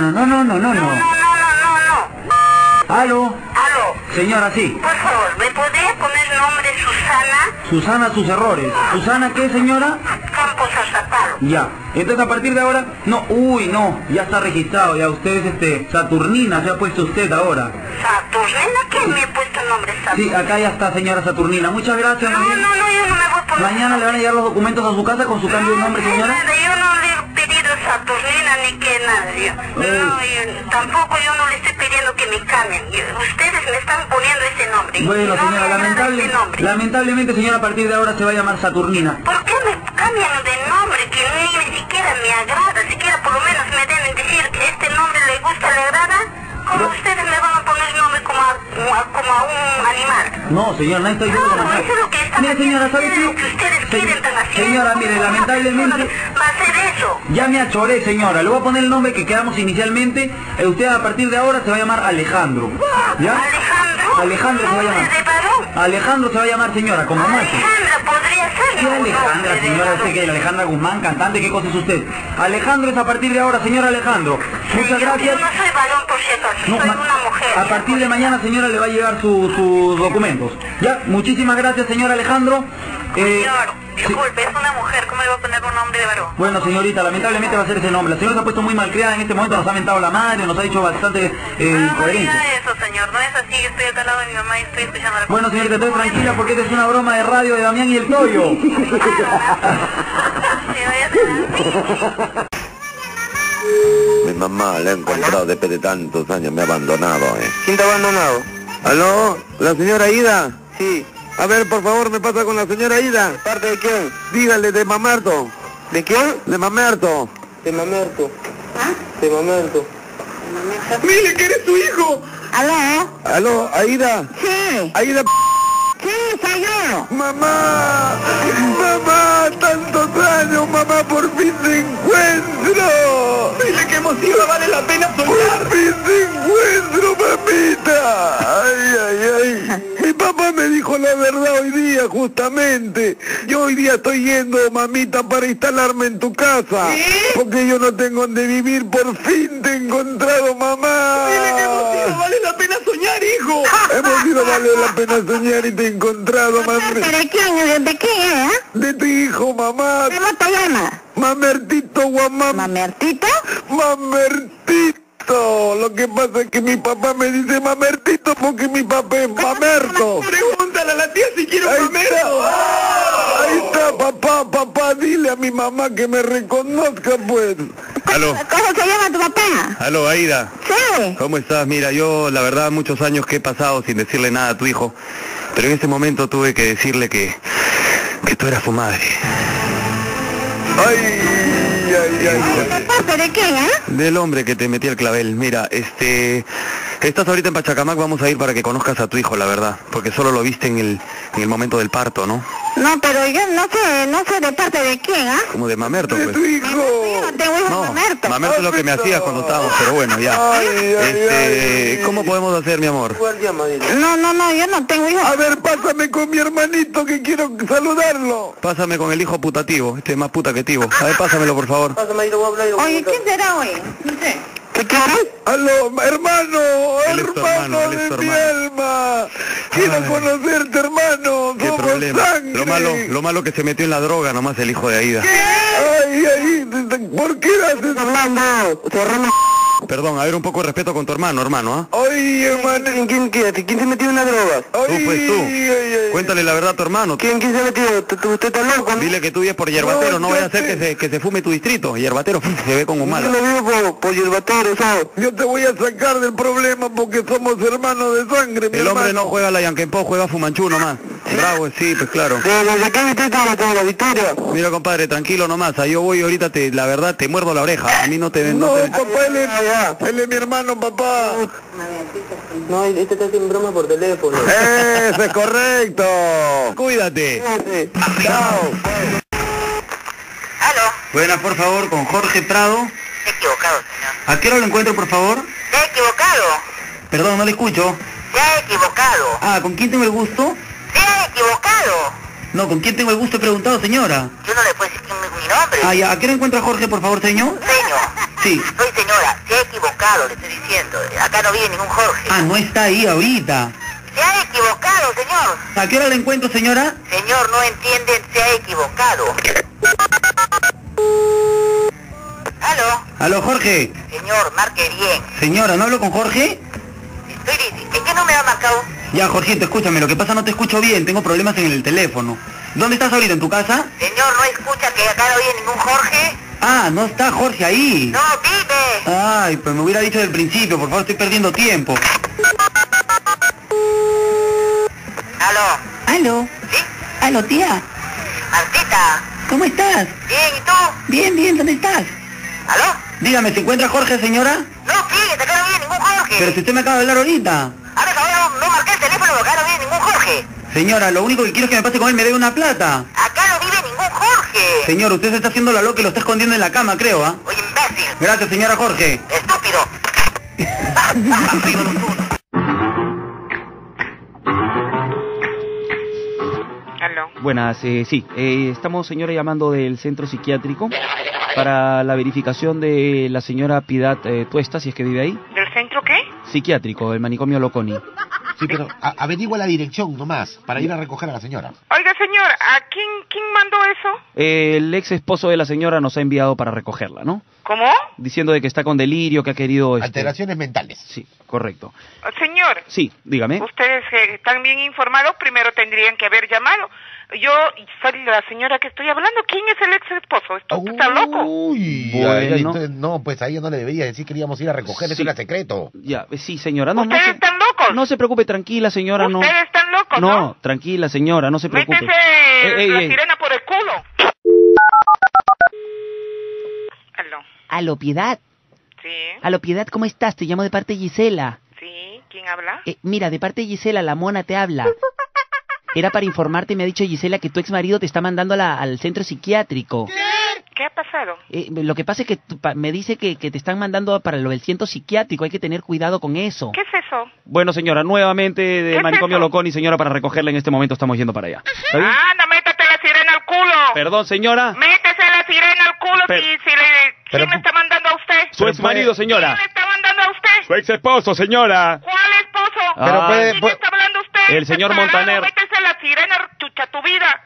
S: ¿Aló?
R: ¿Aló?
S: Señora, sí.
R: Por favor, ¿me podría poner nombre Susana?
S: Susana, sus errores. ¿Susana qué, señora?
R: Campos Arzapalo.
S: Ya. Entonces, a partir de ahora... No, no. Ya está registrado. Ya usted es, Saturnina, se ha puesto usted ahora.
R: ¿Saturnina? ¿Quién me ha puesto el nombre Saturnina?
S: Sí, acá ya está, señora Saturnina. Muchas gracias.
R: No, yo no me voy por...
S: Mañana le van a llegar los documentos a su casa con su cambio de nombre, señora.
R: Nada, yo no le he pedido Saturnina ni que nada. Tampoco yo no le estoy pidiendo que me cambien. Ustedes me están poniendo ese nombre.
S: Bueno,
R: no
S: señora, lamentablemente, señora, a partir de ahora se va a llamar Saturnina.
R: ¿Por qué me cambian de nombre que ni siquiera me agrada? Siquiera por lo menos me deben decir que este nombre le gusta, le agrada. ¿Cómo ustedes me van a poner nombre como a un animal?
S: No, señora, no estoy diciendo
R: No, eso es lo que están
S: mire, señora, ¿sabe qué?
R: que ustedes quieren estar haciendo.
S: Señora, mire, lamentablemente...
R: Va a hacer eso.
S: Ya me achoré, señora. Le voy a poner el nombre que quedamos inicialmente. Usted a partir de ahora se va a llamar Alejandro. ¿Ya?
R: ¿Alejandro?
S: Alejandro se va a llamar.
R: ¿De varón?
S: Alejandro se va a llamar, señora, como macho.
R: Alejandra podría
S: ¿Qué Alejandra, señora? ¿Usted qué? Alejandra Guzmán, cantante, ¿qué cosa es usted? Alejandro es a partir de ahora, señor Alejandro. Muchas gracias.
R: Yo no soy varón, por cierto, soy una mujer.
S: A partir de mañana, señora, le va a llegar sus documentos. Ya, muchísimas gracias, señor Alejandro.
R: Señor, disculpe, es una mujer, ¿cómo le voy a poner un nombre de varón?
S: Bueno, señorita, lamentablemente va a ser ese nombre. La señora se ha puesto muy malcriada en este momento, nos ha mentado la madre, nos ha dicho bastante incoherencia.
R: No diga eso, señor, no es así, yo estoy acá al lado de mi mamá y estoy escuchando la...
S: Bueno, señorita, estoy tranquila porque esta es una broma de radio de Damián y el Toyo.
N: Mi mamá la he encontrado después de tantos años, me ha abandonado,
J: ¿Quién te ha abandonado?
N: ¿Aló? ¿La señora Ida?
J: Sí.
N: A ver, por favor, me pasa con la señora Ida.
J: ¿De parte de quién?
N: Dígale, de Mamerto.
J: ¿De quién?
N: De Mamerto.
J: De Mamerto. ¿Ah? De Mamerto.
N: ¡Mire que eres tu hijo!
M: ¿Aló?
N: ¿Aló, Aida?
M: Sí.
N: Aida...
M: Sí, soy yo.
N: ¡Mamá! ¡Mamá! ¡Tantos años! ¡Mamá, por fin te encuentro!
J: Dile qué emoción, vale la pena soñar.
N: ¡Por fin te encuentro, mamita! ¡Ay, ay, ay! Mi papá me dijo la verdad hoy día, justamente. Yo hoy día estoy yendo, mamita, para instalarme en tu casa. Porque yo no tengo donde vivir. Por fin te he encontrado, mamá.
J: Dile que hemos ido, vale la pena soñar, hijo.
N: Hemos ido, vale la pena soñar y te he encontrado, mamá.
M: ¿De quién? ¿De quién,
N: De tu hijo, mamá.
M: ¿Cómo te llamas?
N: Mamertito, guamá.
M: ¿Mamertito?
N: Mamertito. Lo que pasa es que mi papá me dice Mamertito porque mi papá es Mamerto.
J: Pregúntale a la tía si quiere un Mamerto.
N: Ahí está, papá, dile a mi mamá que me reconozca, pues.
Q: Aló.
M: ¿Cómo se llama tu papá?
Q: Aló, Aida.
M: Sí.
Q: ¿Cómo estás? Mira, yo la verdad muchos años que he pasado sin decirle nada a tu hijo, pero en ese momento tuve que decirle que tú eras su madre.
N: Ay.
M: ¿De parte de quién,
Q: Del hombre que te metí el clavel. Mira, estás ahorita en Pachacamac, vamos a ir para que conozcas a tu hijo, la verdad, porque solo lo viste en el momento del parto, ¿no?
M: No, pero yo no sé de parte de quién,
Q: Como de Mamerto, pues.
N: ¡De tu hijo!
M: Yo no tengo hijo Mamerto.
Q: Mamerto es lo que me hacías cuando estábamos, pero bueno, ya. ¿Cómo podemos hacer, mi amor?
M: No, yo no tengo hijo.
N: A ver, pásame con mi hermanito que quiero saludarlo.
Q: Pásame con el hijo putativo, este es más puta que tivo. A ver, pásamelo, por favor.
M: Oye, ¿quién será hoy? No sé.
N: ¿Qué quieres? Aló, hermano
Q: Él
N: de mi alma. Quiero conocerte, hermano.
Q: Qué
N: Somos
Q: problema.
N: sangre.
Q: Lo malo que se metió en la droga, nomás el hijo de Aida.
N: Ay, ¿por qué haces hablando?
Q: Perdón, a ver, un poco de respeto con tu hermano, ¿ah?
N: Oye, hermano.
J: ¿Quién se metió en las drogas?
Q: Tú, pues tú. Cuéntale la verdad a tu hermano.
J: ¿Quién se ha metido? ¿Usted está loco?
Q: Dile que tú vives por Yerbatero, no vaya a ser que se fume tu distrito. Yerbatero se ve con humada.
J: Yo no vivo por Yerbatero, ¿sabes?
N: Yo te voy a sacar del problema porque somos hermanos de sangre, mi
Q: El hombre
N: hermano.
Q: no juega la Yanquempó, juega Fumanchú nomás. Bravo, sí, pues claro.
J: ¿De qué distrito de la Victoria?
Q: Mira, compadre, tranquilo nomás. Yo voy ahorita, la verdad, te muerdo la oreja. A mí no te...
N: No, papá, él es mi hermano, papá.
J: No, este está haciendo broma por teléfono.
N: Eso es correcto.
Q: Cuídate.
N: Chao.
R: ¿Aló?
S: Buenas, por favor, con Jorge Prado.
R: He equivocado, señor.
S: ¿A qué hora lo encuentro, por favor?
R: ¿Se ha equivocado?
S: Perdón, no le escucho.
R: Se ha equivocado.
S: Ah, ¿con quién tengo el gusto?
R: Se ha equivocado.
S: No, ¿con quién tengo el gusto? He preguntado, señora.
R: Yo no le puedo decir mi nombre.
S: Ah, ya, ¿a qué hora encuentra Jorge, por favor, señor?
R: Señor.
S: Sí.
R: Soy señora. Se ha equivocado, le estoy diciendo. Acá no vive ningún Jorge.
S: Ah, no está ahí ahorita.
R: Se ha equivocado, señor.
S: ¿A qué hora la encuentro, señora?
R: Señor, no entienden, se ha equivocado. ¿Aló?
S: Aló, Jorge.
R: Señor, marque bien.
S: Señora, ¿no hablo con Jorge?
R: ¿En qué número ha marcado?
S: Ya, Jorgito, escúchame, lo que pasa no te escucho bien, tengo problemas en el teléfono. ¿Dónde estás ahorita, en tu casa?
R: Señor, ¿no escucha que acá no vive ningún Jorge?
S: Ah, no está Jorge ahí.
R: No, vive.
S: Ay, pues me hubiera dicho del principio, por favor, estoy perdiendo tiempo.
R: ¿Aló?
M: ¿Aló?
R: ¿Sí?
M: ¿Aló, tía?
R: Martita.
M: ¿Cómo estás?
R: Bien, ¿y tú?
M: Bien, ¿dónde estás?
R: ¿Aló?
S: Dígame, ¿se encuentra Jorge, señora?
R: No, fíjate, acá no vive ningún Jorge.
S: Pero si usted me acaba de hablar ahorita.
R: Ahora no marqué el teléfono porque acá no vive ningún Jorge.
S: Señora, lo único que quiero es que me pase con él, me dé una plata.
R: Acá no vive ningún Jorge.
S: Señor, usted se está haciendo la loca y lo está escondiendo en la cama, creo, ¿ah?
R: Oye, imbécil.
S: Gracias, señora Jorge.
R: Estúpido.
T: ¿Aló?
F: Buenas, sí. Estamos, señora, llamando del centro psiquiátrico para la verificación de la señora Piedad Tuesta, si es que vive ahí.
T: ¿Del centro qué?
F: Psiquiátrico, el manicomio Loconi.
U: Sí, pero averigua la dirección nomás, para ir a recoger a la señora.
T: Oiga, señor, ¿a quién mandó eso?
F: El ex esposo de la señora nos ha enviado para recogerla, ¿no?
T: ¿Cómo?
F: Diciendo de que está con delirio, que ha querido...
U: Alteraciones mentales.
F: Sí, correcto.
T: Señor.
F: Sí, dígame.
T: Ustedes están bien informados, primero tendrían que haber llamado. Yo soy la señora que estoy hablando. ¿Quién es el ex esposo? ¿Está loco?
U: Uy,
F: bueno.
U: entonces, no, pues a ella no le debería decir que íbamos a ir a recoger, eso era secreto.
F: Ya, sí, señora. No,
T: ¿Ustedes están locos?
F: No se preocupe, tranquila, señora.
T: ¿Ustedes están locos, no?
F: No, tranquila, señora, no se preocupe.
T: Métese la sirena por el culo. Aló.
A: Aló, Piedad.
T: Sí.
A: Aló, Piedad, ¿cómo estás? Te llamo de parte de Gisela.
T: Sí, ¿quién habla?
A: Mira, de parte de Gisela, la mona te habla. Era para informarte, me ha dicho Gisela que tu ex marido te está mandando al centro psiquiátrico.
T: ¿Qué ha pasado?
A: Lo que pasa es que me dice que te están mandando para lo del centro psiquiátrico, hay que tener cuidado con eso.
T: ¿Qué es eso?
F: Bueno, señora, nuevamente de manicomio Loconi, señora, para recogerla en este momento estamos yendo para allá. ¿Está bien?
T: Anda, métete la sirena al culo.
F: Perdón, señora.
T: Métese la sirena al culo ¿quién me está mandando a usted?
F: Su ex marido, señora.
T: ¿Quién le está mandando a usted?
F: Su ex esposo, señora.
T: ¿Cuál esposo?
F: Pero
T: ¿Quién está hablando usted?
F: El señor Montaner.
T: Métese la sirena, chucha tu vida.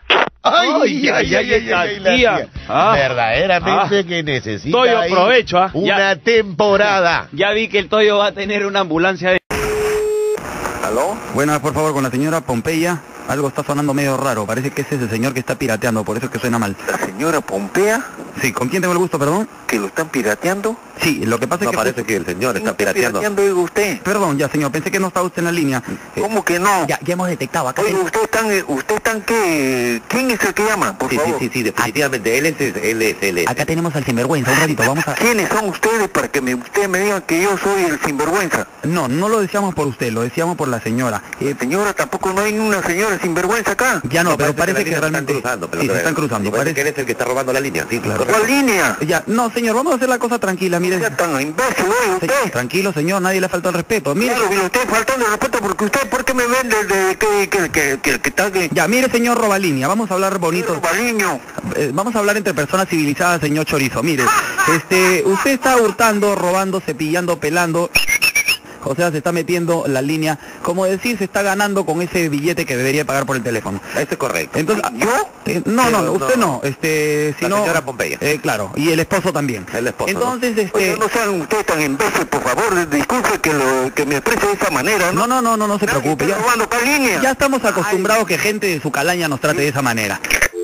U: Ay,
F: tía.
U: Verdaderamente que necesita
F: Toyo, aprovecho,
U: una temporada.
F: Ya vi que el Toyo va a tener una ambulancia de...
K: ¿Aló? Buenas, por favor, con la señora Pompeya. Algo está sonando medio raro, parece que es ese señor que está pirateando, por eso es que suena mal.
J: ¿La señora Pompea?
K: Sí, ¿con quién tengo el gusto, perdón?
J: ¿Que lo están pirateando?
K: Sí, lo que pasa es que...
J: parece que el señor está pirateando. ¿Pirateando usted?
K: Perdón, ya señor, pensé que no estaba usted en la línea.
J: ¿Cómo que no?
K: Ya hemos detectado acá.
J: Oye, ¿usted están qué? ¿Quién es el que llama, por favor?
K: Sí, definitivamente, él es. Acá tenemos al sinvergüenza, un ratito, vamos a...
J: ¿Quiénes son ustedes para que ustedes me digan que yo soy el sinvergüenza?
K: No lo decíamos por usted, lo decíamos por la señora.
J: Señora, tampoco no hay una señora sinvergüenza acá.
K: Ya no, pero parece que realmente...
J: se
K: están cruzando.
J: Parece que él es el que está robando la línea, sí, claro. ¿Cuál línea?
K: Ya, no, señor, vamos a hacer la cosa tranquila, mire.
J: Ya tan imbécil, usted.
K: Sí, tranquilo, señor, nadie le falta el respeto. Mire.
J: Claro, que le estoy faltando el respeto porque usted, ¿por qué me ven que está que...
K: Ya, mire, señor Robalínea, vamos a hablar bonito.
J: Robaliño.
K: Vamos a hablar entre personas civilizadas, señor Chorizo. Mire, usted está hurtando, robando, cepillando, pelando... O sea, se está metiendo la línea, como decir, se está ganando con ese billete que debería pagar por el teléfono.
J: Eso es correcto.
K: Entonces,
J: ¿yo?
K: No, usted no.
J: La señora Pompeya.
K: Claro, y el esposo también.
J: El esposo.
K: Entonces,
J: Oye, no sean ustedes tan imbéciles, por favor, disculpe que me exprese de esa manera, ¿no?
K: No se preocupe.
J: Ya, robando cada línea.
K: Ya estamos acostumbrados que gente de su calaña nos trate de esa manera.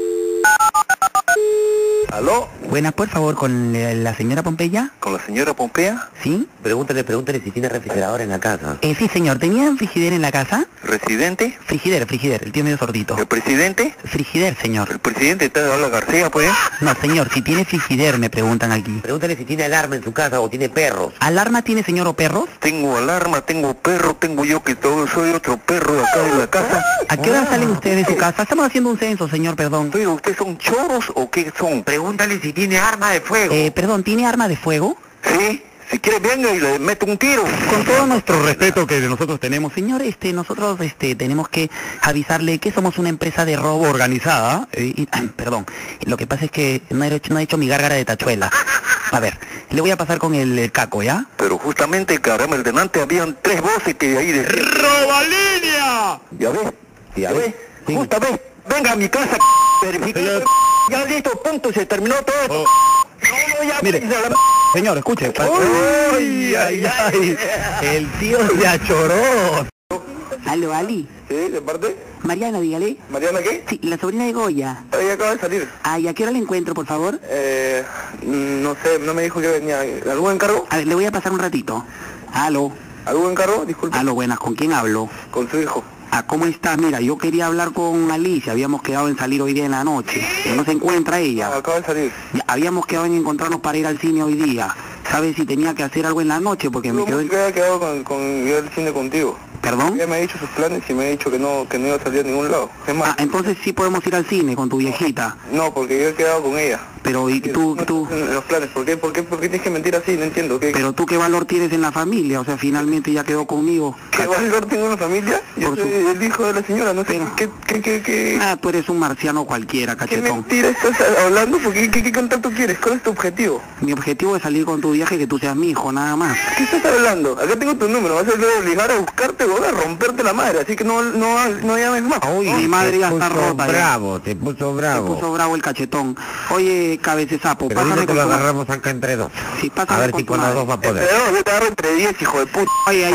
J: ¿Aló?
K: Buenas, por favor, con la señora Pompeya.
J: ¿Con la señora Pompea?
K: ¿Sí?
J: Pregúntale si tiene refrigerador en la casa.
K: Sí, señor. ¿Tenía frigider en la casa?
J: ¿Residente?
K: Frigider, el tío medio sordito.
J: ¿El presidente?
K: Frigider, señor.
J: ¿El presidente está de Ala García, pues?
K: No, señor, si tiene frigider, me preguntan aquí.
J: Pregúntale si tiene alarma en su casa o tiene perros.
K: ¿Alarma tiene, señor, o perros?
J: Tengo alarma, tengo perro, tengo yo que soy otro perro de acá de la casa.
K: ¿A qué hora salen ustedes de su casa? Estamos haciendo un censo, señor, perdón.
J: Pero, ¿ustedes son choros o qué son? Pregúntale si tiene arma de fuego.
K: Perdón, ¿tiene arma de fuego?
J: Sí. Si quiere venga y le meto un tiro.
K: Con todo nuestro respeto que nosotros tenemos, señor, nosotros tenemos que avisarle que somos una empresa de robo organizada. Perdón, lo que pasa es que no he hecho mi gárgara de tachuela. A ver, le voy a pasar con el caco, ¿ya?
J: Pero justamente, caramba, el delante habían 3 voces que ahí decían...
K: ¡Robalínea!
J: ¿Ya ves? Sí. Justa vez. Venga a mi casa, verifique. Ya listo, punto, se terminó todo esto.
K: Mire, señor, escuche. ¡Ay! El tío se achoró. Aló, Ali.
J: ¿Sí? ¿De parte?
K: Mariana, dígale.
J: ¿Mariana qué?
K: Sí, la sobrina de Goya.
J: Ella acaba de salir.
K: ¿Y a qué hora la encuentro, por favor?
J: No sé, no me dijo que venía. ¿Algún encargo?
K: A ver, le voy a pasar un ratito. Aló.
J: ¿Algún encargo? Disculpe.
K: Aló, buenas, ¿con quién hablo?
J: Con su hijo.
K: ¿Cómo estás? Mira, yo quería hablar con Alicia, habíamos quedado en salir hoy día en la noche. No se encuentra ella.
J: No, acaba de salir.
K: Ya, habíamos quedado en encontrarnos para ir al cine hoy día. ¿Sabes si tenía que hacer algo en la noche? Porque me quedó...
J: Yo había quedado con ir al cine contigo.
K: ¿Perdón?
J: Ella me ha dicho sus planes y me ha dicho que no iba a salir a ningún lado. Es más,
K: entonces sí podemos ir al cine con tu viejita.
J: No, porque yo he quedado con ella.
K: Pero y tú...
J: Los planes, ¿por qué tienes que mentir así? No entiendo.
K: Pero tú, ¿qué valor tienes en la familia? O sea, finalmente ya quedó conmigo.
J: ¿Qué valor tengo en la familia? Yo soy el hijo de la señora, no sé. ¿Qué?
K: Ah, tú eres un marciano cualquiera, cachetón.
J: ¿Qué mentira estás hablando? ¿Qué contacto quieres? ¿Cuál es tu objetivo?
K: Mi objetivo es salir con tu viaje y que tú seas mi hijo, nada más.
J: ¿Qué estás hablando? Acá tengo tu número, vas a obligar a buscarte, voy a romperte la madre, así que no llames más.
K: Mi madre ya está rota.
U: Te puso bravo.
K: Te puso bravo el cachetón. Oye, cabecesapo,
U: pero
K: pásame
U: con
K: con
U: lo agarramos acá entre dos.
K: Sí,
U: a ver si con los dos va a poder.
J: Yo te agarro entre 10, hijo de puta.
K: Ay,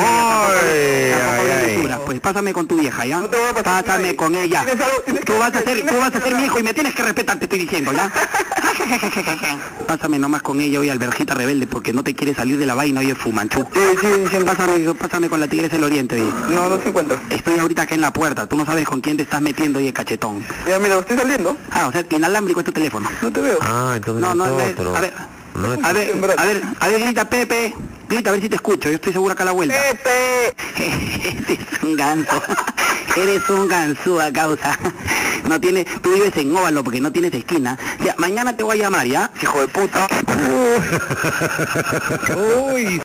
K: pues pásame con tu vieja, ¿ya?
J: No te voy a pasar.
K: Pásame con ella. Tú vas a ser mi hijo y me tienes que respetar, te estoy diciendo, ¿ya? Pásame nomás con ella, oye, alberjita rebelde, porque no te quiere salir de la vaina, oye, fumanchú.
J: Sí.
K: Pásame con la tigresa del oriente, oye.
J: No se encuentra.
K: Estoy ahorita acá en la puerta, tú no sabes con quién te estás metiendo, oye, cachetón.
J: Ya, mira, estoy saliendo.
K: Ah, o sea, que inalámbrico es tu teléfono.
J: No te veo.
U: Ah, entonces
K: no, a ver, grita Pepe, grita a ver si te escucho, yo estoy seguro acá a la vuelta.
J: Pepe.
K: Eres un ganzú a causa. Tú vives en óvalo porque no tienes esquina. Ya, mañana te voy a llamar, ¿ya?
J: Hijo de puta.
U: Uy.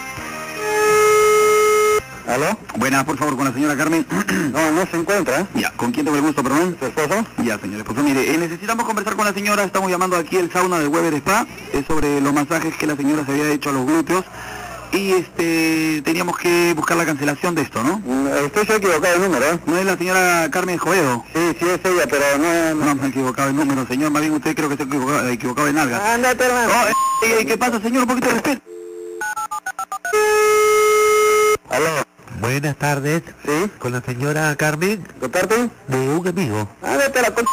K: ¿Aló? Buenas, por favor, con la señora Carmen.
J: No se encuentra.
K: Ya, ¿con quién tengo el gusto, perdón?
J: ¿Su esposo?
K: Ya, señor esposo. Mire, necesitamos conversar con la señora. Estamos llamando aquí el sauna del Weber Spa. Es sobre los masajes que la señora se había hecho a los glúteos. Y teníamos que buscar la cancelación de esto, ¿no?
J: Estoy equivocado el número, ¿eh?
K: ¿No es la señora Carmen Jovedo?
J: Sí, es ella, pero
K: no me he equivocado el número, señor. Más bien usted creo que se ha equivocado en algo.
J: Ándate, hermano.
K: ¿Qué pasa, señor? Un poquito de respeto.
J: ¿Aló?
U: Buenas tardes.
J: ¿Sí?
U: ¿Con la señora Carmen?
J: ¿De parte?
U: De un amigo.
J: Ándate la con...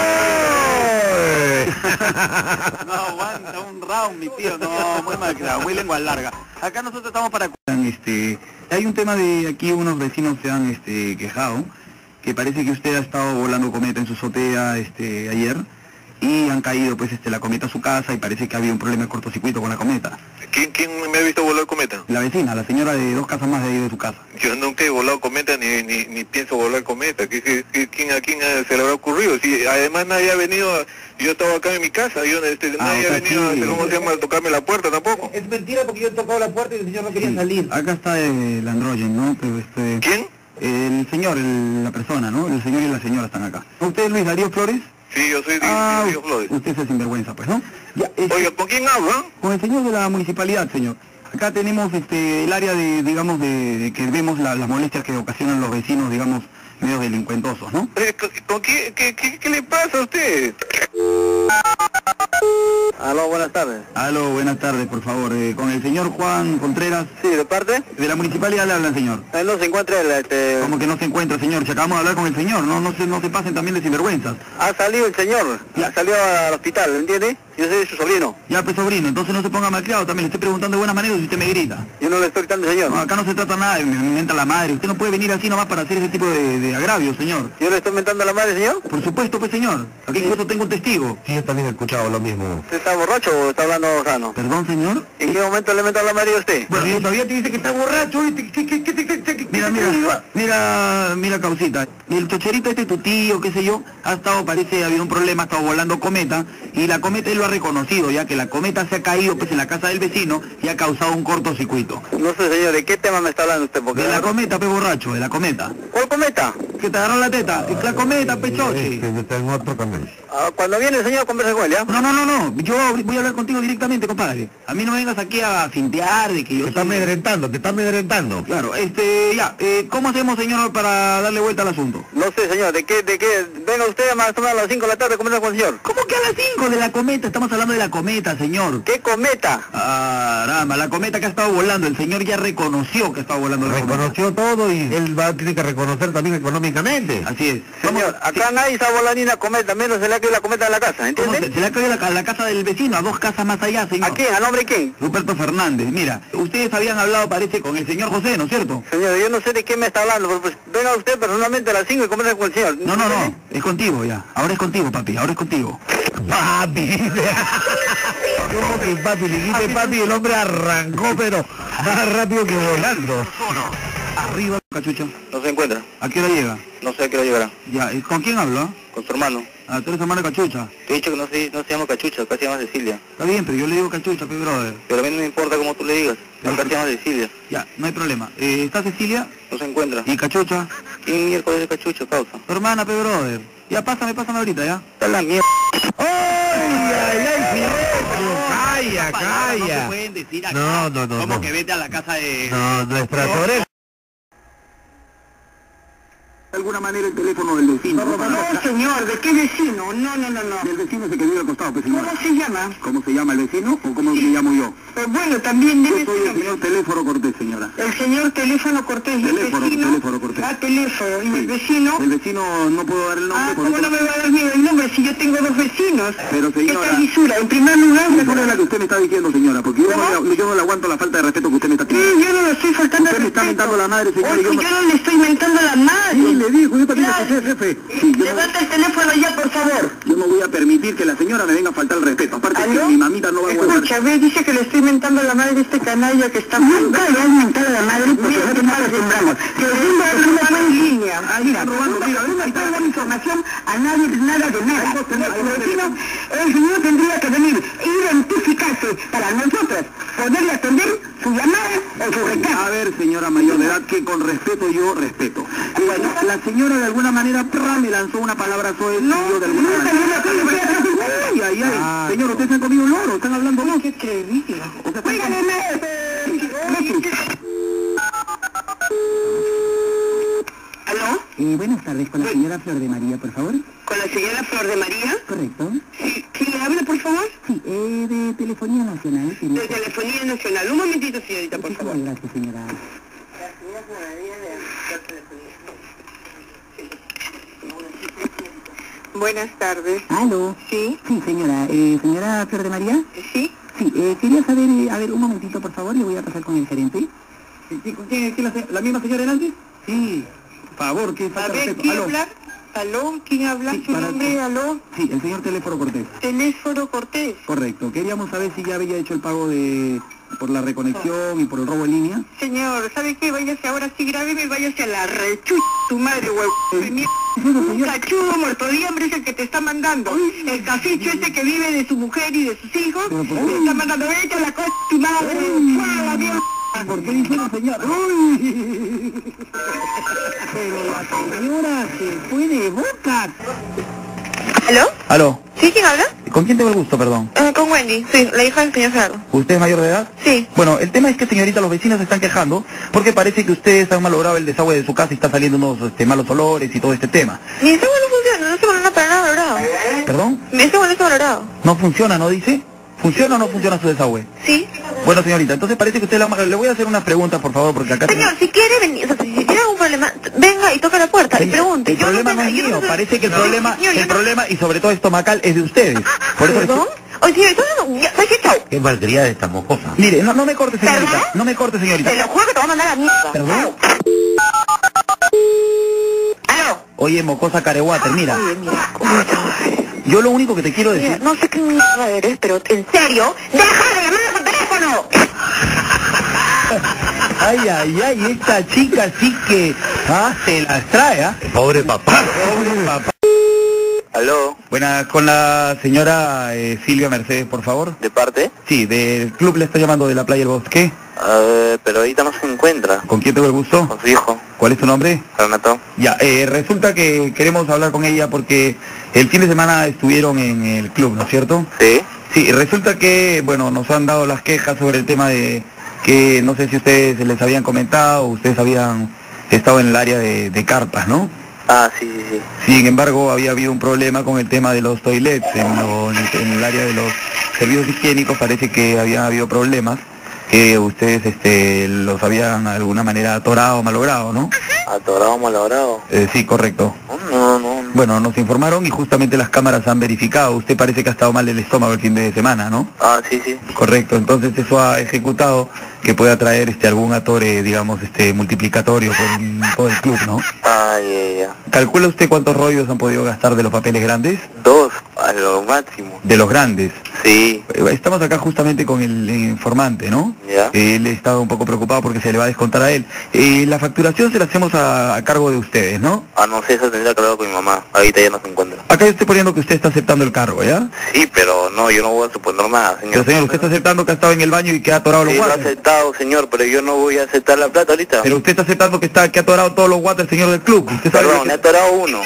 K: No, aguanta un round, mi tío. No, muy mal creado, muy lengua larga. Acá nosotros estamos para... Hay un tema de aquí, unos vecinos se han quejado, que parece que usted ha estado volando cometa en su azotea ayer, y han caído pues la cometa a su casa y parece que había un problema de cortocircuito con la cometa.
G: ¿Quién me ha visto volar cometa?
K: La vecina, la señora de 2 casas más de ahí de su casa.
G: Yo nunca he volado cometa ni pienso volar cometa. ¿A quién se le habrá ocurrido? Si además nadie ha venido, yo estaba acá en mi casa, nadie ha venido, ¿cómo se llama?, a tocarme la puerta tampoco.
K: Es mentira porque yo he tocado la puerta y el señor no quería salir. Acá está el androgen, ¿no? Pero
G: ¿Quién?
K: El señor, la persona, ¿no? El señor y la señora están acá. ¿Usted es Luis Darío Flores?
G: Sí, yo soy Darío Flores.
K: Usted es el sinvergüenza, pues, ¿no? Ya,
G: oiga, ¿con quién habla?
K: Con el señor de la municipalidad, señor. Acá tenemos el área de que vemos las molestias que ocasionan los vecinos, digamos, medio delincuentosos, ¿no?
G: ¿Qué le pasa a usted?
J: Aló, buenas tardes.
K: Aló, buenas tardes, por favor. Con el señor Juan Contreras.
J: Sí, ¿de parte?
K: De la municipalidad le habla el señor.
J: Él no se encuentra
K: ¿Cómo que no se encuentra, señor? Si acabamos de hablar con el señor, no se pasen también de sinvergüenzas.
J: Ha salido el señor,
K: ya
J: salió al hospital, ¿entiende? Yo soy su sobrino.
K: Ya, pues sobrino, entonces no se ponga malcriado, también le estoy preguntando de buenas maneras y usted me grita.
J: Yo no le estoy gritando, señor.
K: No, acá no se trata nada, me entra la madre. Usted no puede venir así nomás para hacer ese tipo de agravios, señor.
J: ¿Yo le estoy mentando a la madre, señor?
K: Por supuesto, pues, señor. Aquí incluso tengo un testigo.
U: Sí, yo también he escuchado lo mismo.
J: ¿Usted está borracho o está hablando sano?
K: ¿Perdón, señor?
J: ¿En qué momento le mentó a la madre a usted?
K: Bueno, yo todavía te dice que está borracho. Mira, causita. El chocherito tu tío, qué sé yo, parece, ha habido un problema, ha estado volando cometa, y la cometa él lo ha reconocido, ya que la cometa se ha caído pues en la casa del vecino y ha causado un cortocircuito.
J: No sé, señor, ¿de qué tema me está hablando usted?
K: De la cometa, pe borracho, de la cometa.
J: ¿Cuál cometa?
K: Que te agarró la teta, es la cometa, pechoche.
J: Cuando viene el señor, conversa con él, ¿ya?
K: No, yo voy a hablar contigo directamente, compadre. A mí no me vengas aquí a fintear de que yo...
U: Te está amedrentando.
K: Claro, ¿cómo hacemos, señor, para darle vuelta al asunto?
J: No sé, señor, ¿de qué? Venga usted más o menos a las 5 de la tarde, conversa con el señor.
K: ¿Cómo que a las 5 de la cometa? Estamos hablando de la cometa, señor.
J: ¿Qué cometa?
K: Caramba, la cometa que ha estado volando, el señor ya reconoció que ha estado volando.
U: Reconoció todo y él va a tener que reconocer también económicamente.
K: Así es.
J: Señor, acá nadie está volando ni una cometa, menos se le ha caído la cometa de la casa, ¿entiende?
K: Se le ha caído la casa del vecino, a 2 casas más allá, señor.
J: ¿A quién? ¿A nombre de quién?
K: Ruperto Fernández. Mira, ustedes habían hablado, parece, con el señor José, ¿no es cierto?
J: Señor, yo no sé de qué me está hablando, pero pues venga usted personalmente a las 5 y conversa con el señor.
K: No, es contigo ya. Ahora es contigo, papi, ahora es contigo.
U: Papi. ¿Cómo que papi? Le quité papi y el hombre arrancó, pero más rápido que volando.
K: Arriba, cachucha.
J: No se encuentra.
K: ¿A qué hora llega?
J: No sé a qué hora llegará.
K: Ya, ¿con quién habla?
J: Con su hermano.
K: Ah, tú eres hermano de Cachucha.
B: Te he dicho que no se llama Cachucha, acá se llama Cecilia.
K: Está bien, pero yo le digo Cachucha, pe brother.
B: Pero a mí no me importa cómo tú le digas, acá se llama Cecilia.
K: Ya, no hay problema. ¿Está Cecilia?
B: No se encuentra.
K: ¿Y Cachucha?
B: ¿Quién miércoles de Cachucha, causa?
K: Tu hermana, pe brother. Ya, pásame ahorita, ¿ya?
B: Está la mierda.
U: Calla.
B: No se pueden decir acá.
U: No.
B: Como que vete a la casa de...
U: No, nuestra oreja.
K: De alguna manera el teléfono del vecino.
A: No, señor, ¿de qué vecino? No.
K: Del vecino ese que vive al costado, pues, señora.
A: ¿Cómo se llama?
K: ¿Cómo se llama el vecino o cómo me llamo yo?
A: Bueno, también debe
K: Yo soy
A: ser...
K: el señor Teléfono Cortés, señora.
A: El señor Teléfono Cortés, ¿y el vecino?
K: Teléfono Cortés.
A: Ah, teléfono. ¿Y el vecino?
K: El vecino no puedo dar el nombre.
A: ¿Cómo no me va a dar el nombre si yo tengo 2 vecinos?
K: Pero señora...
A: ¿Qué lisura? En primer lugar...
K: ¿Qué es la que usted me está diciendo, señora? Porque yo no le aguanto la falta de respeto que usted me está teniendo.
A: Yo no le estoy faltando
K: Usted me está mentando la madre, señora.
A: Yo no le estoy mentando la madre.
K: Sí, le dijo, yo también le sé, jefe. Sí,
A: levanta el teléfono ya, por favor.
K: Yo no voy a permitir que la señora me venga a faltar el respeto. Aparte que mi mamita no va a guardar.
A: Escucha, ve, dice que le estoy mentando la madre de este canalla que está... Nunca le has mentado la madre porque no te malas sembramos. Que le venga a hacer una buena línea. Ahí están robando, mira, no está dando información a nadie, nada de nada. El vecino, el señor tendría que venir, identificarse para nosotros, poderle atender su llamada o su recado.
K: A ver, señora mayor de edad, que con respeto yo respeto. Bueno, la señora de alguna manera me lanzó una palabra soez y yo de alguna manera... Ay, señor, ustedes han comido un loro, están hablando más.
A: Qué creído. ¿Aló?
K: Buenas tardes, con la señora Flor de María, por favor.
A: ¿Con la señora Flor de María?
K: Correcto.
A: Sí, ¿quién le habla, por favor?
K: Sí, de Telefonía Nacional.
A: De Telefonía Nacional. Un momentito, señorita, por favor.
K: Gracias, señora.
A: Buenas tardes.
K: ¿Aló?
A: ¿Sí?
K: Sí, señora. ¿Señora Flor de María?
A: ¿Sí?
K: Sí, quería saber, a ver, un momentito, por favor, le voy a pasar con el gerente. ¿Quién la misma señora delante? Sí, por favor, que falta
A: respeto. A ver, ¿quién habla? ¿Aló? ¿Quién habla? Sí, ¿su nombre? ¿Aló?
K: Sí, el señor Teléfono Cortés.
A: ¿Teléfono Cortés?
K: Correcto. Queríamos saber si ya había hecho el pago por la reconexión y por el robo en línea.
A: Señor, ¿sabe qué? Váyase ahora sí grave, váyase a la rechucha tu madre, huevo. Un cachudo muerto de hambre es el que te está mandando. El caficho ese que vive de su mujer y de sus hijos, te está mandando, vete a la cosa tu madre, la mierda.
K: ¿Por qué dice la señora? ¡Uy! Pero la señora se fue de boca.
H: ¿Aló?
K: ¿Aló?
H: ¿Sí? ¿Quién habla?
K: ¿Con quién tengo el gusto, perdón?
H: Con Wendy, sí, la hija del señor Gerardo.
K: ¿Usted es mayor de edad?
H: Sí.
K: Bueno, el tema es que, señorita, los vecinos se están quejando porque parece que ustedes han malogrado el desagüe de su casa y están saliendo unos malos olores y todo este tema.
H: Mi desagüe no funciona, no está valorado para nada valorado.
K: ¿Perdón?
H: Mi desagüe no está valorado.
K: ¿No funciona, no dice? ¿Funciona o no funciona su desagüe?
H: Sí.
K: Bueno, señorita, entonces parece que usted le voy a hacer unas preguntas, por favor, porque acá...
H: Señor, si quiere venir, o sea, si tiene algún problema, venga y toca la puerta y pregunte.
K: El problema no es mío, parece que el problema, y sobre todo estomacal, es de ustedes. Por eso...
H: ¿Perdón? Oye, señor, ¿estás hablando? ¿Sabes qué, chau?
U: Qué malcriada de esta mocosa.
K: Mire, no me corte, señorita.
H: ¿Perdón?
K: No me corte, señorita.
H: Te lo juro que te voy a mandar a la mierda.
K: ¿Perdón?
H: ¿Aló?
K: Oye, mocosa carewater, mira.
H: Oye, mira, ¿cómo estás?
K: Yo lo único que te quiero decir...
H: Mira, no sé qué mierda eres, pero en serio, ¡deja de llamar por teléfono!
K: Ay, esta chica sí que... se las trae, ¿ah?
U: Pobre papá.
K: Pobre papá.
B: ¿Aló?
K: Buenas, con la señora Silvia Mercedes, por favor.
B: ¿De parte?
K: Sí, del club le estoy llamando de la Playa del Bosque.
B: Pero ahorita no se encuentra.
K: ¿Con quién tengo el gusto?
B: Con su hijo.
K: ¿Cuál es tu nombre?
B: Renato.
K: Ya, resulta que queremos hablar con ella porque el fin de semana estuvieron en el club, ¿no es cierto?
B: Sí.
K: Sí, resulta que, bueno, nos han dado las quejas sobre el tema de que no sé si ustedes les habían comentado, ustedes habían estado en el área de carpas, ¿no?
B: Ah, sí.
K: Sin embargo, había habido un problema con el tema de los toilets, en el área de los servicios higiénicos parece que había habido problemas, que ustedes los habían de alguna manera atorado, malogrado, ¿no?
B: ¿Atorado, malogrado?
K: Sí, correcto.
B: No.
K: Bueno, nos informaron y justamente las cámaras han verificado. Usted parece que ha estado mal del estómago el fin de semana, ¿no?
B: Ah, sí.
K: Correcto, entonces eso ha ejecutado que pueda traer algún atore, digamos, multiplicatorio por todo el club, ¿no?
B: Ah, ya.
K: ¿Calcula usted cuántos rollos han podido gastar de los papeles grandes?
B: 2. A lo máximo.
K: De los grandes.
B: Sí.
K: Estamos acá justamente con el informante, ¿no?
B: Ya.
K: Él está un poco preocupado porque se le va a descontar a él. La facturación se la hacemos a cargo de ustedes, ¿no?
B: Ah, no sé, eso tendría que hablar con mi mamá. Ahorita ya no se encuentra.
K: Acá yo estoy poniendo que usted está aceptando el cargo, ¿ya?
B: Sí, pero no, yo no voy a suponer nada, señor.
K: Pero señor, usted está aceptando que ha estado en el baño y que ha atorado los
B: Sí, lo he
K: water.
B: aceptado, señor, pero yo no voy a aceptar la plata ahorita.
K: Pero usted está aceptando que ha atorado todos los water, señor del club. Usted sabe
B: Perdón,
K: que-
B: me ha atorado uno.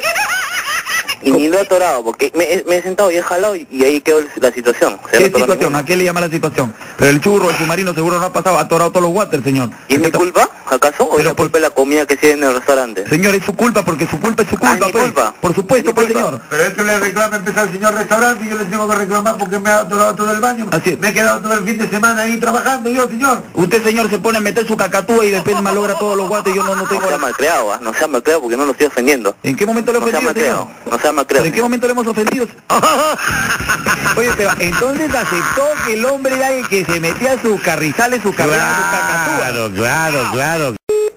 B: Y ni lo he atorado, porque me he sentado y he jalado y ahí quedó la situación. Se
K: ¿Qué
B: ha atorado
K: situación? ¿A qué le llama la situación? Pero el churro, el submarino seguro no ha pasado, ha atorado todos los water, señor.
B: ¿Y es mi culpa, acaso? ¿O es la culpa de la comida que se da en el restaurante?
K: Señor, es su culpa porque su culpa es su culpa,
B: ¿mi
K: pues.
B: culpa?
K: Por supuesto, pues, señor.
N: Pero esto le reclama empezar al señor restaurante y yo le tengo que reclamar porque me ha atorado todo el baño.
K: Así es.
N: Me he quedado todo el fin de semana ahí trabajando yo, señor.
K: Usted, señor, se pone a meter su cacatúa y después malogra todos los water y yo no tengo...
B: No sea malcriado, no sea malcriado porque no lo estoy ofendiendo.
K: ¿En qué momento le he
B: No sea
K: ofendido, señor?
B: malcriado, no sea malcriado.
K: ¿Pero en qué momento le hemos ofendido? Oye, pero entonces aceptó que el hombre era el que se metía sus carrizales, sus carrizales, sus cacatúas.
N: Claro.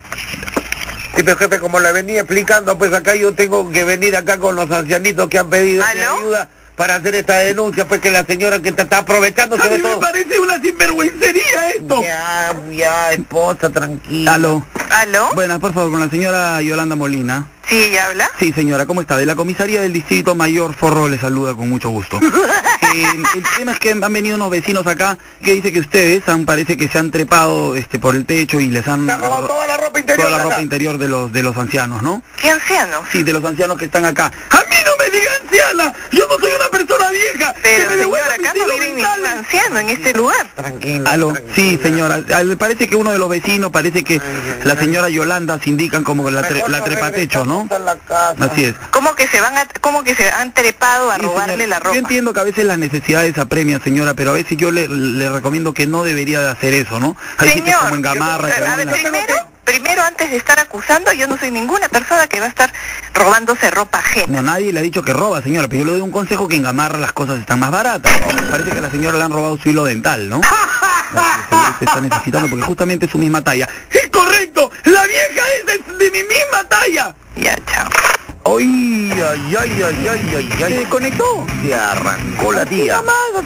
N: Sí, pero jefe, como le venía explicando, pues acá yo tengo que venir acá con los ancianitos que han pedido mi ayuda para hacer esta denuncia, pues que la señora que está aprovechándose de todo.
K: parece una sinvergüencería esto.
N: Ya, esposa, tranquila.
K: Aló.
H: ¿Aló?
K: Buenas, por favor, con la señora Yolanda Molina.
H: ¿Sí, ella habla?
K: Sí, señora, ¿cómo está? De la comisaría del Distrito Mayor Forro le saluda con mucho gusto. El tema es que han venido unos vecinos acá que dice que ustedes parece que se han trepado por el techo y les han
N: robado toda la ropa interior.
K: toda la ropa interior de los ancianos, ¿no?
H: ¿Qué anciano?
K: Sí, de los ancianos que están acá. ¡A mí no me diga anciana! ¡Yo no soy una persona vieja!
H: Pero
K: ¡Que me
H: señora,
K: devuelvan
H: acá
K: mis
H: no
K: siglos
H: vive ningún
K: vitales!
H: anciano en este lugar.
N: Tranquila.
K: Aló, sí, señora. Parece que uno de los vecinos, parece que la señora Yolanda se indican como la trepatecho, ¿no? Así es.
H: ¿Cómo que se han trepado a
K: Sí,
H: robarle
K: señora.
H: la ropa?
K: Yo entiendo que a veces las necesidades apremian, señora, pero a veces yo le recomiendo que no debería de hacer eso, ¿no? Hay sitios como en Gamarra. que
H: a ver,
K: venden la-
H: primero antes de estar acusando, yo no soy ninguna persona que va a estar robándose ropa ajena.
K: No, nadie le ha dicho que roba, señora, pero yo le doy un consejo que en Gamarra las cosas están más baratas. Parece que a la señora le han robado su hilo dental, ¿no? Se está necesitando porque justamente es su misma talla. ¡Es correcto! ¡La vieja es de mi misma talla!
H: Ya, chao.
K: ¡Ay, ay, ay, ay, ay, ay! ¿Se desconectó?
N: Se arrancó la tía.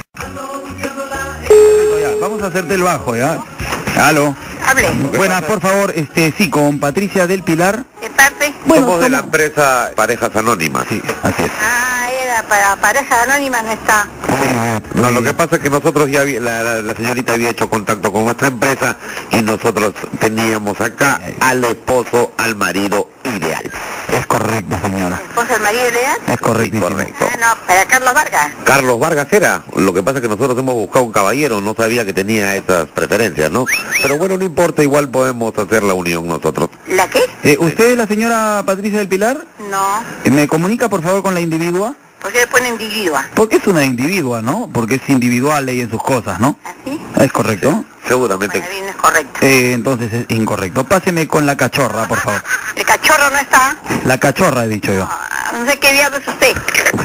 K: Ya, vamos a hacerte el bajo, ¿ya? Aló.
H: Hable.
K: Buenas, por favor, sí, con Patricia del Pilar.
H: ¿Qué parte?
N: Somos de la empresa Parejas Anónimas.
K: Sí, así es.
H: Ah, era para pareja anónima, no está.
N: No, lo que pasa es que nosotros ya la señorita había hecho contacto con nuestra empresa y nosotros teníamos acá al esposo, al marido ideal.
K: Es correcto, señora.
H: ¿Esposa del marido leal?
K: Es correcto.
N: Correcto.
H: Ah, no, para Carlos Vargas.
N: Carlos Vargas era, lo que pasa es que nosotros hemos buscado un caballero, no sabía que tenía esas preferencias, ¿no? Pero bueno, no importa, igual podemos hacer la unión nosotros.
H: ¿La qué?
K: ¿Usted es la señora Patricia del Pilar?
H: No.
K: ¿Me comunica, por favor, con la individua?
H: ¿Por qué le ponen individua?
K: Porque es una individua, ¿no? Porque es individual y en sus cosas, ¿no?
H: ¿Así?
K: ¿Es correcto?
N: Seguramente.
H: Bueno, bien, es correcto.
K: Entonces es incorrecto. Páseme con la cachorra, por favor.
H: ¿El cachorro no está?
K: La cachorra, he dicho yo.
H: Ah, no sé qué diablo es usted.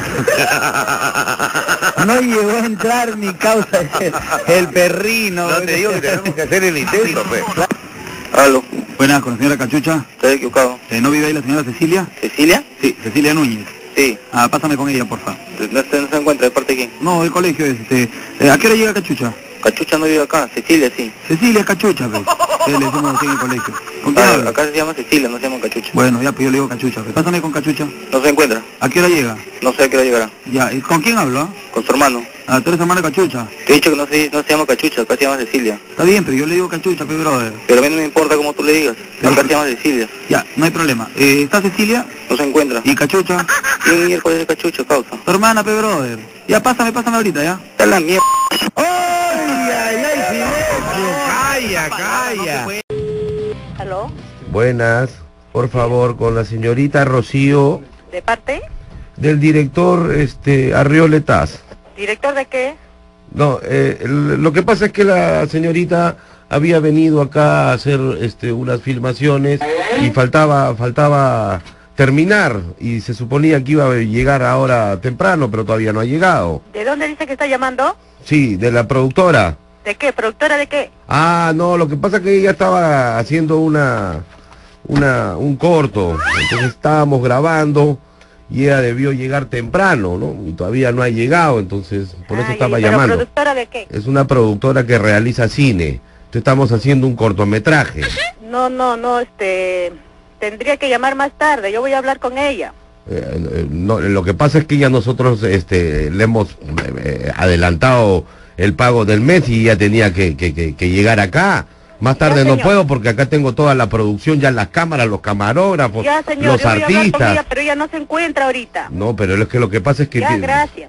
K: No llegó a entrar mi causa, el perrino.
N: No te digo que tenemos que hacer el intento, pues.
B: Aló,
K: Buenas, con la señora Cachucha.
B: estoy equivocado.
K: ¿No vive ahí la señora Cecilia?
B: ¿Cecilia?
K: Sí, Cecilia Núñez.
B: Sí.
K: Pásame con ella, por favor.
B: No se encuentra, ¿de parte de quién?
K: No, el colegio es, ¿a qué hora llega Cachucha?
B: Cachucha no vive acá, Cecilia sí.
K: Cecilia es Cachucha, pues. Le decimos así en el colegio. ¿Con quién habla?
B: Acá se llama Cecilia, no se llama Cachucha.
K: Bueno, ya, pues yo le digo Cachucha, pues. Pásame con Cachucha.
B: No se encuentra,
K: ¿A qué hora llega?
B: no sé a qué hora llegará.
K: Ya, ¿y con quién hablo?
B: Con su hermano.
K: Tú eres hermana de Cachucha.
B: Te he dicho que no se llama Cachucha, acá se llama Cecilia.
K: Está bien, pero yo le digo Cachucha, pues, brother.
B: Pero a mí no me importa cómo tú le digas. Acá se llama Cecilia.
K: Ya, no hay problema. ¿Está Cecilia?
B: No se encuentra.
K: ¿Y Cachucha?
B: ¿Quién miércoles es Cachucha, causa?
K: Tu hermana, pe, brother. Ya, pásame ahorita, ¿ya?
B: Está la mierda.
N: ¡Ay, ay, ay, silencio! ¡Calla, calla!
H: ¿Aló?
Q: Buenas, por favor, con la señorita Rocío,
H: ¿De parte?
Q: del director Arrioletas.
H: ¿Director de qué?
Q: No, lo que pasa es que la señorita había venido acá a hacer unas filmaciones y faltaba terminar y se suponía que iba a llegar ahora temprano, pero todavía no ha llegado.
H: ¿De dónde dice que está llamando?
Q: Sí, de la productora.
H: ¿De qué? ¿Productora de qué?
Q: Ah, no, lo que pasa es que ella estaba haciendo un corto, entonces estábamos grabando
C: y ella debió llegar temprano, ¿no? Y todavía no ha llegado, entonces por eso estaba llamando.
H: ¿Productora de qué?
C: Es una productora que realiza cine. Estamos haciendo un cortometraje.
H: No, tendría que llamar más tarde, yo voy a hablar con ella.
C: No, lo que pasa es que ya nosotros le hemos adelantado el pago del mes y ya tenía que llegar acá. Más tarde no puedo porque acá tengo toda la producción, ya las cámaras, los camarógrafos,
H: Ya, señor,
C: los
H: yo voy a hablar con
C: artistas.
H: ella, pero ella no se encuentra ahorita.
C: No, pero es que lo que pasa es que...
H: Ya, gracias.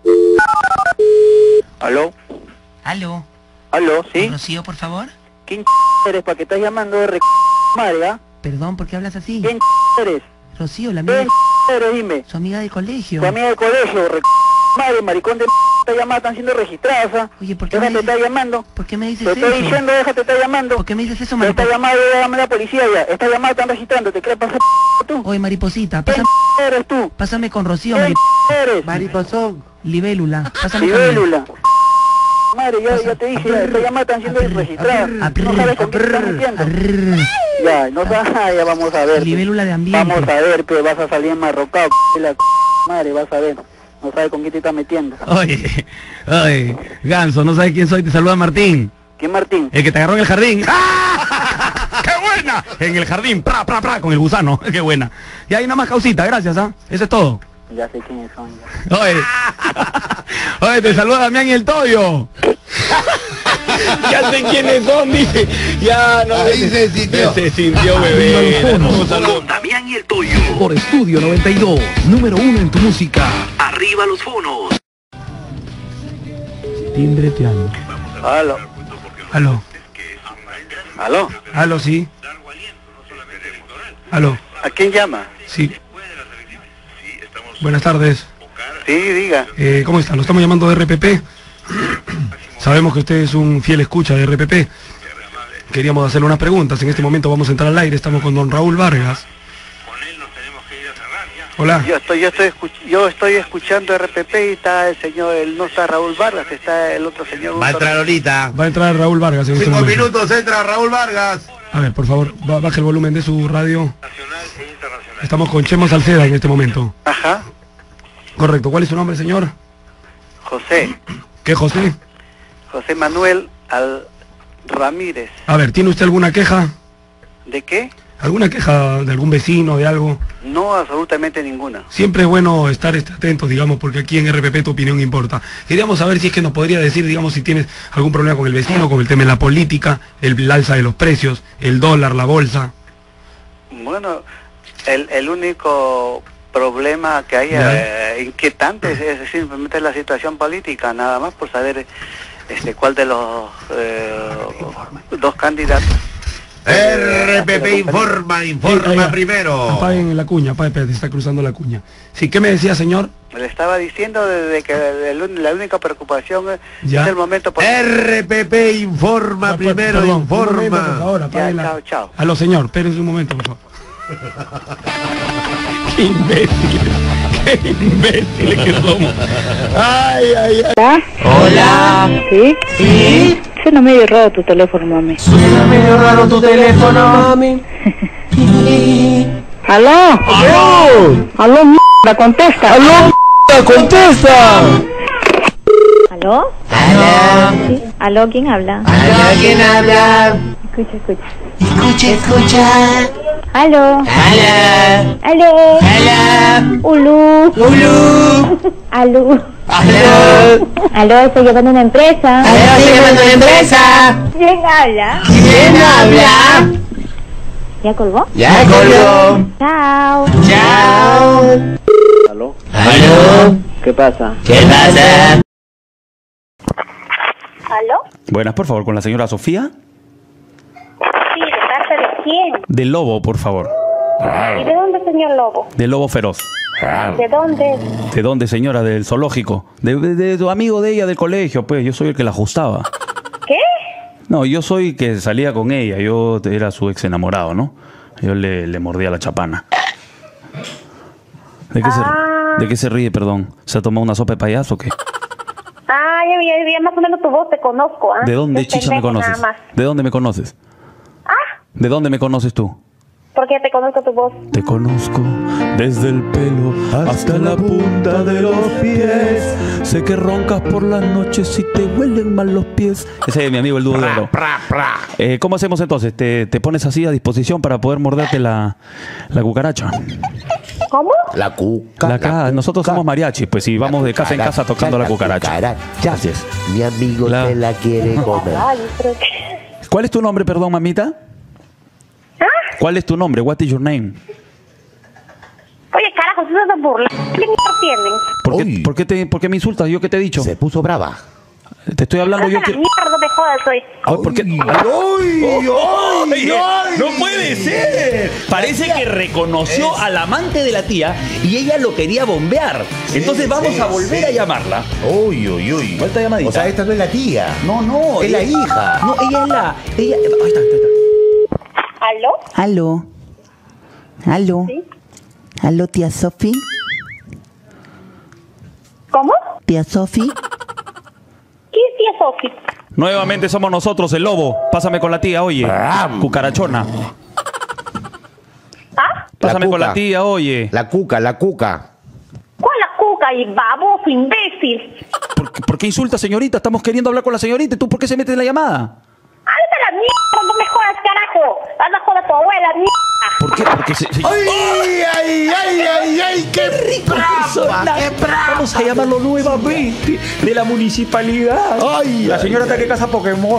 J: ¿Aló?
A: ¿Aló?
J: ¿Aló? ¿Sí?
A: Rocío, por favor.
J: ¿Quién eres? ¿Para qué estás llamando de madre, ah?
A: Perdón, ¿por qué hablas así?
J: ¿Quién eres?
A: Rocío, la amiga...
J: ¿Quién eres? Dime.
A: Su amiga del colegio.
J: Tu amiga del colegio, madre, maricón de esta llamada están siendo registradas, ¿ah?
A: Oye, ¿por qué
J: Déjate estar llamando.
A: ¿Por qué me dices
J: Te
A: eso?
J: estoy diciendo, déjate estar llamando.
A: ¿Por qué me dices eso,
J: Esta
A: mariposita?
J: llamada debe llamar a la policía ya. Esta llamada están registrando, ¿te crees pasar tú?
A: Oye, mariposita,
J: ¿Quién eres tú?
A: pásame con Rocío,
J: ¿Quién eres?
A: Mariposón. Libélula, pásame
J: Libélula. Madre, ya te dije, esta llamada están siendo registradas. No sabes con qué te estás metiendo. Ya, no sabes, ya vamos a ver.
A: Libélula de ambiente.
J: Vamos a ver, pero vas a salir enmarrocado, la madre, vas a ver. No sabes con qué te estás metiendo.
E: Oye, Ganso, ¿no sabes quién soy? Te saluda Martín.
J: ¿Quién Martín?
E: El que te agarró en el jardín. ¡Ah! ¡Qué buena! En el jardín, con el gusano. ¡Qué buena! Y ahí nada más causita, gracias, ¿ah? Eso es todo.
J: Ya sé quiénes son. Ya.
E: Oye, te saluda Damián y el Toyo. Ya sé quiénes son, dice. Ya no.
U: Ahí se sintió.
E: Se sintió, bebé. Un saludo.
V: Damián y el Toyo. Por Estudio 92, número 1 en tu música. Arriba los fonos.
E: Timbre piano.
J: Aló.
E: Aló.
J: Aló.
E: Aló, sí. Aló.
J: ¿A quién llama?
E: Sí. Buenas tardes.
J: Sí, diga.
E: ¿Cómo están? Lo estamos llamando de RPP. Sabemos que usted es un fiel escucha de RPP. Queríamos hacerle unas preguntas. En este momento vamos a entrar al aire. Estamos con don Raúl Vargas. Hola.
J: Yo estoy escuchando RPP y está el señor, no está Raúl Vargas, está el otro señor.
C: Va a entrar ahorita.
E: Va a entrar Raúl Vargas en este
C: 5
E: momento.
C: minutos entra Raúl Vargas.
E: A ver, por favor, baje el volumen de su radio. Estamos con Chemo Salceda en este momento.
J: Ajá.
E: Correcto. ¿Cuál es su nombre, señor?
J: José.
E: ¿Qué, José?
J: José Manuel Ramírez.
E: A ver, ¿tiene usted alguna queja?
J: ¿De qué?
E: ¿Alguna queja de algún vecino, de algo?
J: No, absolutamente ninguna.
E: Siempre es bueno estar atentos, digamos, porque aquí en RPP tu opinión importa. Queríamos saber si es que nos podría decir, digamos, si tienes algún problema con el vecino, con el tema de la política, el alza de los precios, el dólar, la bolsa.
J: Bueno, el único problema que hay inquietante es simplemente la situación política, nada más por saber cuál de los dos candidatos.
C: RPP informa primero.
E: Apaguen la cuña, espérate, está cruzando la cuña. Sí, ¿qué me decía, señor?
J: Le estaba diciendo desde que la única preocupación es el momento...
C: RPP informa primero,
E: perdón,
C: informa.
E: Un momento, por favor, apaguen
J: chao, chao.
E: Aló, señor, espérense un momento, por favor. Qué imbéciles que somos. Ay, ay, ay.
H: Hola. ¿Sí? ¿Sí? Suena medio raro tu teléfono, mami.
U: Suena medio raro tu teléfono, mami.
H: ¿Aló?
U: ¡Aló!
H: ¿Aló, mierda? Contesta.
U: ¡Aló, mierda? ¡Contesta!
H: ¿Aló?
U: ¡Aló!
H: ¿Sí? ¿Aló? ¿Quién habla?
U: ¿Aló? ¿Quién habla?
H: Escucha, escucha.
U: Escucha, escucha.
H: ¿Aló?
U: ¡Aló!
H: ¿Aló?
U: ¡Aló!
H: ¡Ulú!
U: ¡Ulú!
H: ¿Aló?
U: ¡Aló!
H: ¿Aló? Estoy llamando a una empresa.
U: ¡Aló! ¡Estoy llamando a una empresa!
H: ¿Quién habla?
U: ¿Quién habla?
H: ¿Ya colgó?
U: ¡Ya colgó!
H: Chao.
U: ¡Chao!
J: ¿Aló?
U: ¿Aló?
J: ¿Qué pasa?
U: ¿Qué pasa?
H: ¿Aló?
E: Buenas, por favor, con la señora Sofía.
H: Sí, ¿de parte de quién?
E: Del Lobo, por favor.
H: ¿Y de dónde, señor Lobo?
E: Del Lobo Feroz.
H: ¿De dónde?
E: ¿De dónde, señora? Del zoológico. De tu amigo de ella del colegio, pues. Yo soy el que la ajustaba.
H: ¿Qué?
E: No, yo soy que salía con ella. Yo era su ex enamorado, ¿no? Yo le mordía la chapana. ¿De qué se ríe, perdón? ¿Se ha tomado una sopa de payaso o qué?
H: Ah, ya más o menos tu voz te conozco, ¿ah?
E: ¿De dónde,
H: Es
E: chicha, me
H: pendejo
E: conoces?
H: nada más.
E: ¿De dónde me conoces?
H: ¿Ah?
E: ¿De dónde me conoces tú?
H: Porque te conozco tu voz.
D: Te conozco desde el pelo hasta la punta de los pies. Sé que roncas por las noches y te huelen mal los pies. Ese es mi amigo el dúo de oro. ¿Cómo hacemos entonces? ¿Te pones así a disposición para poder morderte la cucaracha?
H: ¿Cómo?
U: La cuca.
D: Nosotros somos mariachi, pues si vamos de casa en casa tocando la cucaracha.
U: Así es. Mi amigo te la quiere comer.
D: ¿Cuál es tu nombre, perdón, mamita? ¿Cuál es tu nombre? What is your name?
H: Oye, carajo, si no te burlas. ¿Qué mierda tienen?
D: ¿Por qué me insultas? ¿Yo qué te he dicho?
U: Se puso brava.
D: Te estoy hablando yo.
H: La mierda, no me jodas hoy.
D: ¿Por qué?
I: No puede ser. Parece que reconoció al amante de la tía y ella lo quería bombear. Entonces vamos a volver a llamarla.
U: Vuelta llamadita. O sea, esta no es la tía.
I: No.
U: Es la hija.
I: No, ella es la... Ahí está.
P: ¿Aló?
H: ¿Sí?
P: ¿Aló, tía Sofi?
H: ¿Cómo?
P: ¿Tía Sofi?
H: ¿Qué es tía Sofi?
D: Nuevamente somos nosotros, el lobo. Pásame con la tía, oye. Cucarachona.
H: ¿Ah?
D: Pásame con la tía, oye.
U: La cuca.
H: ¿Cuál la cuca y baboso, imbécil?
D: ¿Por qué insulta, señorita? Estamos queriendo hablar con la señorita. ¿Y tú por qué se metes en la llamada?
H: ¡Ándate a la mierda! ¡No me jodas, carajo! ¡Anda a joder a tu abuela, mierda!
D: ¿Por qué? Porque
U: ¡Ay! ¡Qué rico!
I: Vamos a llamarlo nuevamente de la municipalidad.
D: La señora está que caza Pokémon,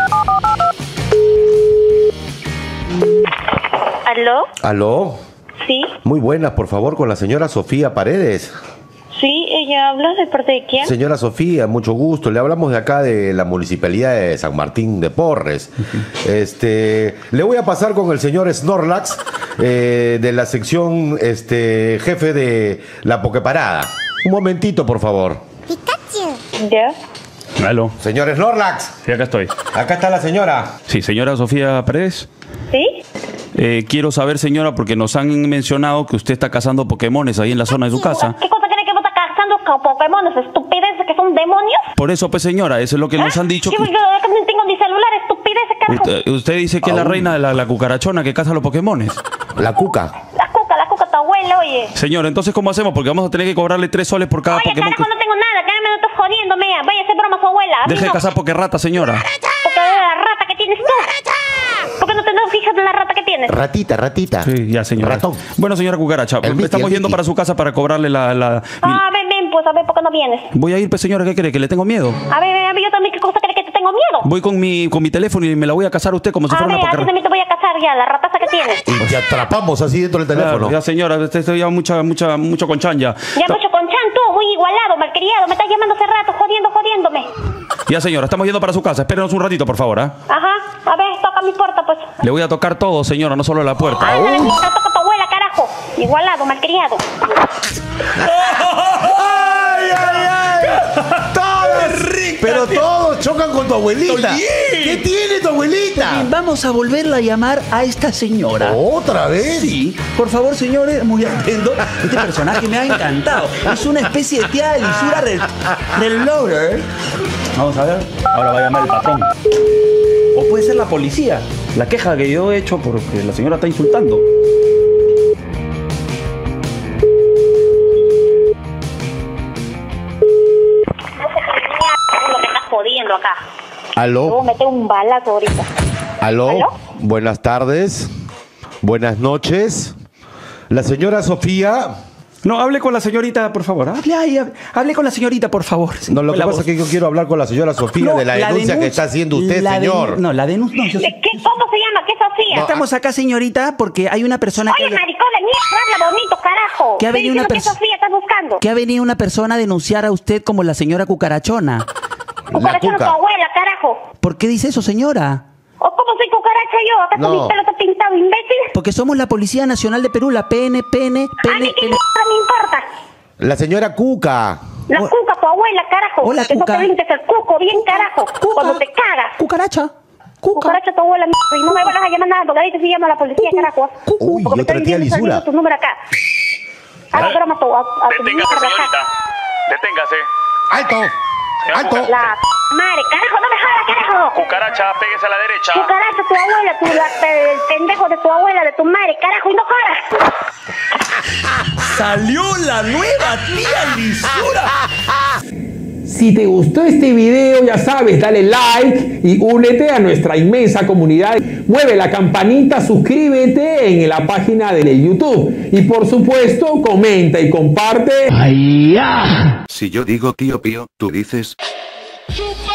U: ¿Aló?
H: ¿Sí?
U: Muy buenas, por favor, con la señora Sofía Paredes.
H: Sí, ella habla. ¿De parte de quién?
U: Señora Sofía, mucho gusto. Le hablamos de acá de la municipalidad de San Martín de Porres. Le voy a pasar con el señor Snorlax de la sección jefe de la Pokeparada. Un momentito, por favor.
H: Pikachu. ¿Ya?
D: Aló.
U: Señor Snorlax.
D: Sí, acá estoy.
U: Acá está la señora.
D: Sí, señora Sofía Paredes.
H: ¿Sí?
D: Quiero saber, señora, porque nos han mencionado que usted está cazando Pokémones ahí en la zona de su casa.
H: ¿Qué cosa cree que vos estás cazando con Pokémones? ¿Estupideces que son demonios?
D: Por eso, pues, señora, eso es lo que nos han dicho.
H: Yo no tengo ni celular, estupideces, carajo.
D: Usted dice que es la reina de la cucarachona que caza los Pokémones.
U: La cuca.
H: La cuca, tu abuela, oye.
D: Señor, entonces, ¿cómo hacemos? Porque vamos a tener que cobrarle 3 soles por cada Pokémon.
H: Carajo, no tengo nada, me estás jodiendo, mea. Vaya a hacer broma a su abuela.
D: Deje de cazar Pokérrata, señora.
H: Porque la rata que tienes tú. ¿Por qué no te fijas en la rata que tienes?
U: Ratita.
D: Sí, ya, señora.
U: Ratón.
D: Bueno, señora Cucaracha, estamos yendo para su casa para cobrarle la...
H: Ven, pues, a ver, ¿por qué no vienes?
D: Voy a ir, pues, señora, ¿qué cree? ¿Que le tengo miedo?
H: A ver, yo también, ¿qué cosa cree que te tengo miedo?
D: Voy con mi teléfono y me la voy a cazar a usted como si fuera una
H: Pokerrata. A también te voy a cazar ya, la rataza que tienes.
U: Y te atrapamos así dentro del teléfono.
D: Claro, ya, señora, estoy ya mucho conchan ya.
H: Ya, mucho conchan, tú, muy igualado, malcriado. Me estás llamando hace rato, jodiéndome.
D: Ya, señora, estamos yendo para su casa. Espérenos un ratito, por favor,
H: Ajá, a ver, toca mi puerta, pues.
D: Le voy a tocar todo, señora, no solo la puerta.
H: Toca tu abuela, carajo. Igualado, malcriado.
U: Pero todos chocan con tu abuelita. ¿Qué tiene tu abuelita?
I: Vamos a volverla a llamar a esta señora.
U: ¿Otra vez?
I: Sí. Por favor, señores, muy atento. Este personaje me ha encantado. Es una especie de tía de lisura reloader. Vamos a ver. Ahora va a llamar el patrón. O puede ser la policía. La queja que yo he hecho porque la señora está insultando.
H: Jodiendo acá.
U: ¿Aló?
H: Voy a meter un balazo ahorita.
U: ¿Aló? Buenas tardes. Buenas noches. La señora Sofía.
D: No, hable con la señorita, por favor. Hable con la señorita, por favor.
U: No, lo que pasa es que yo quiero hablar con la señora Sofía de la denuncia que está haciendo usted, señor.
D: No, la denuncia. No,
H: ¿Cómo se llama? ¿Qué Sofía?
P: Estamos acá, señorita, porque hay una persona
H: Oye, maricón de mierda, habla bonito, carajo.
P: Que ha venido una
H: ¿Qué Sofía estás buscando?
P: Que ha venido una persona a denunciar a usted como la señora Cucarachona.
H: Cucarachona tu abuela, carajo.
P: ¿Por qué dice eso, señora?
H: ¿O cómo soy cucaracha yo? ¿Acaso mi pelo está pintado, imbécil?
P: Porque somos la Policía Nacional de Perú, la PN.
H: A mí qué mierda me importa.
U: La señora Cuca.
H: La Cuca, tu abuela, carajo.
P: Hola,
H: que
P: Cuca.
H: no te limpies el cuco, bien carajo. Cuando te cagas.
P: Cucaracha.
H: Cucaracha tu abuela, y no me vuelvas a llamar nada, porque ahorita sí llama a la policía, carajo.
U: Uy,
H: porque
U: otra tía lisura.
H: Tu número acá. Haga broma a tu
I: Deténgase,
H: mierda acá.
I: señorita. Deténgase.
U: ¡Alto! ¡Alto!
H: La
R: Madre, carajo, no me jodas, carajo.
D: Cucaracha, péguese a la derecha.
R: Cucaracha, tu abuela, el pendejo de tu abuela, de tu madre, carajo, y no jodas.
I: Salió la nueva tía Lisura.
L: Si te gustó este video, ya sabes, dale like y únete a nuestra inmensa comunidad. Mueve la campanita, suscríbete en la página de YouTube. Y por supuesto, comenta y comparte.
O: Si yo digo tío Pío, tú dices...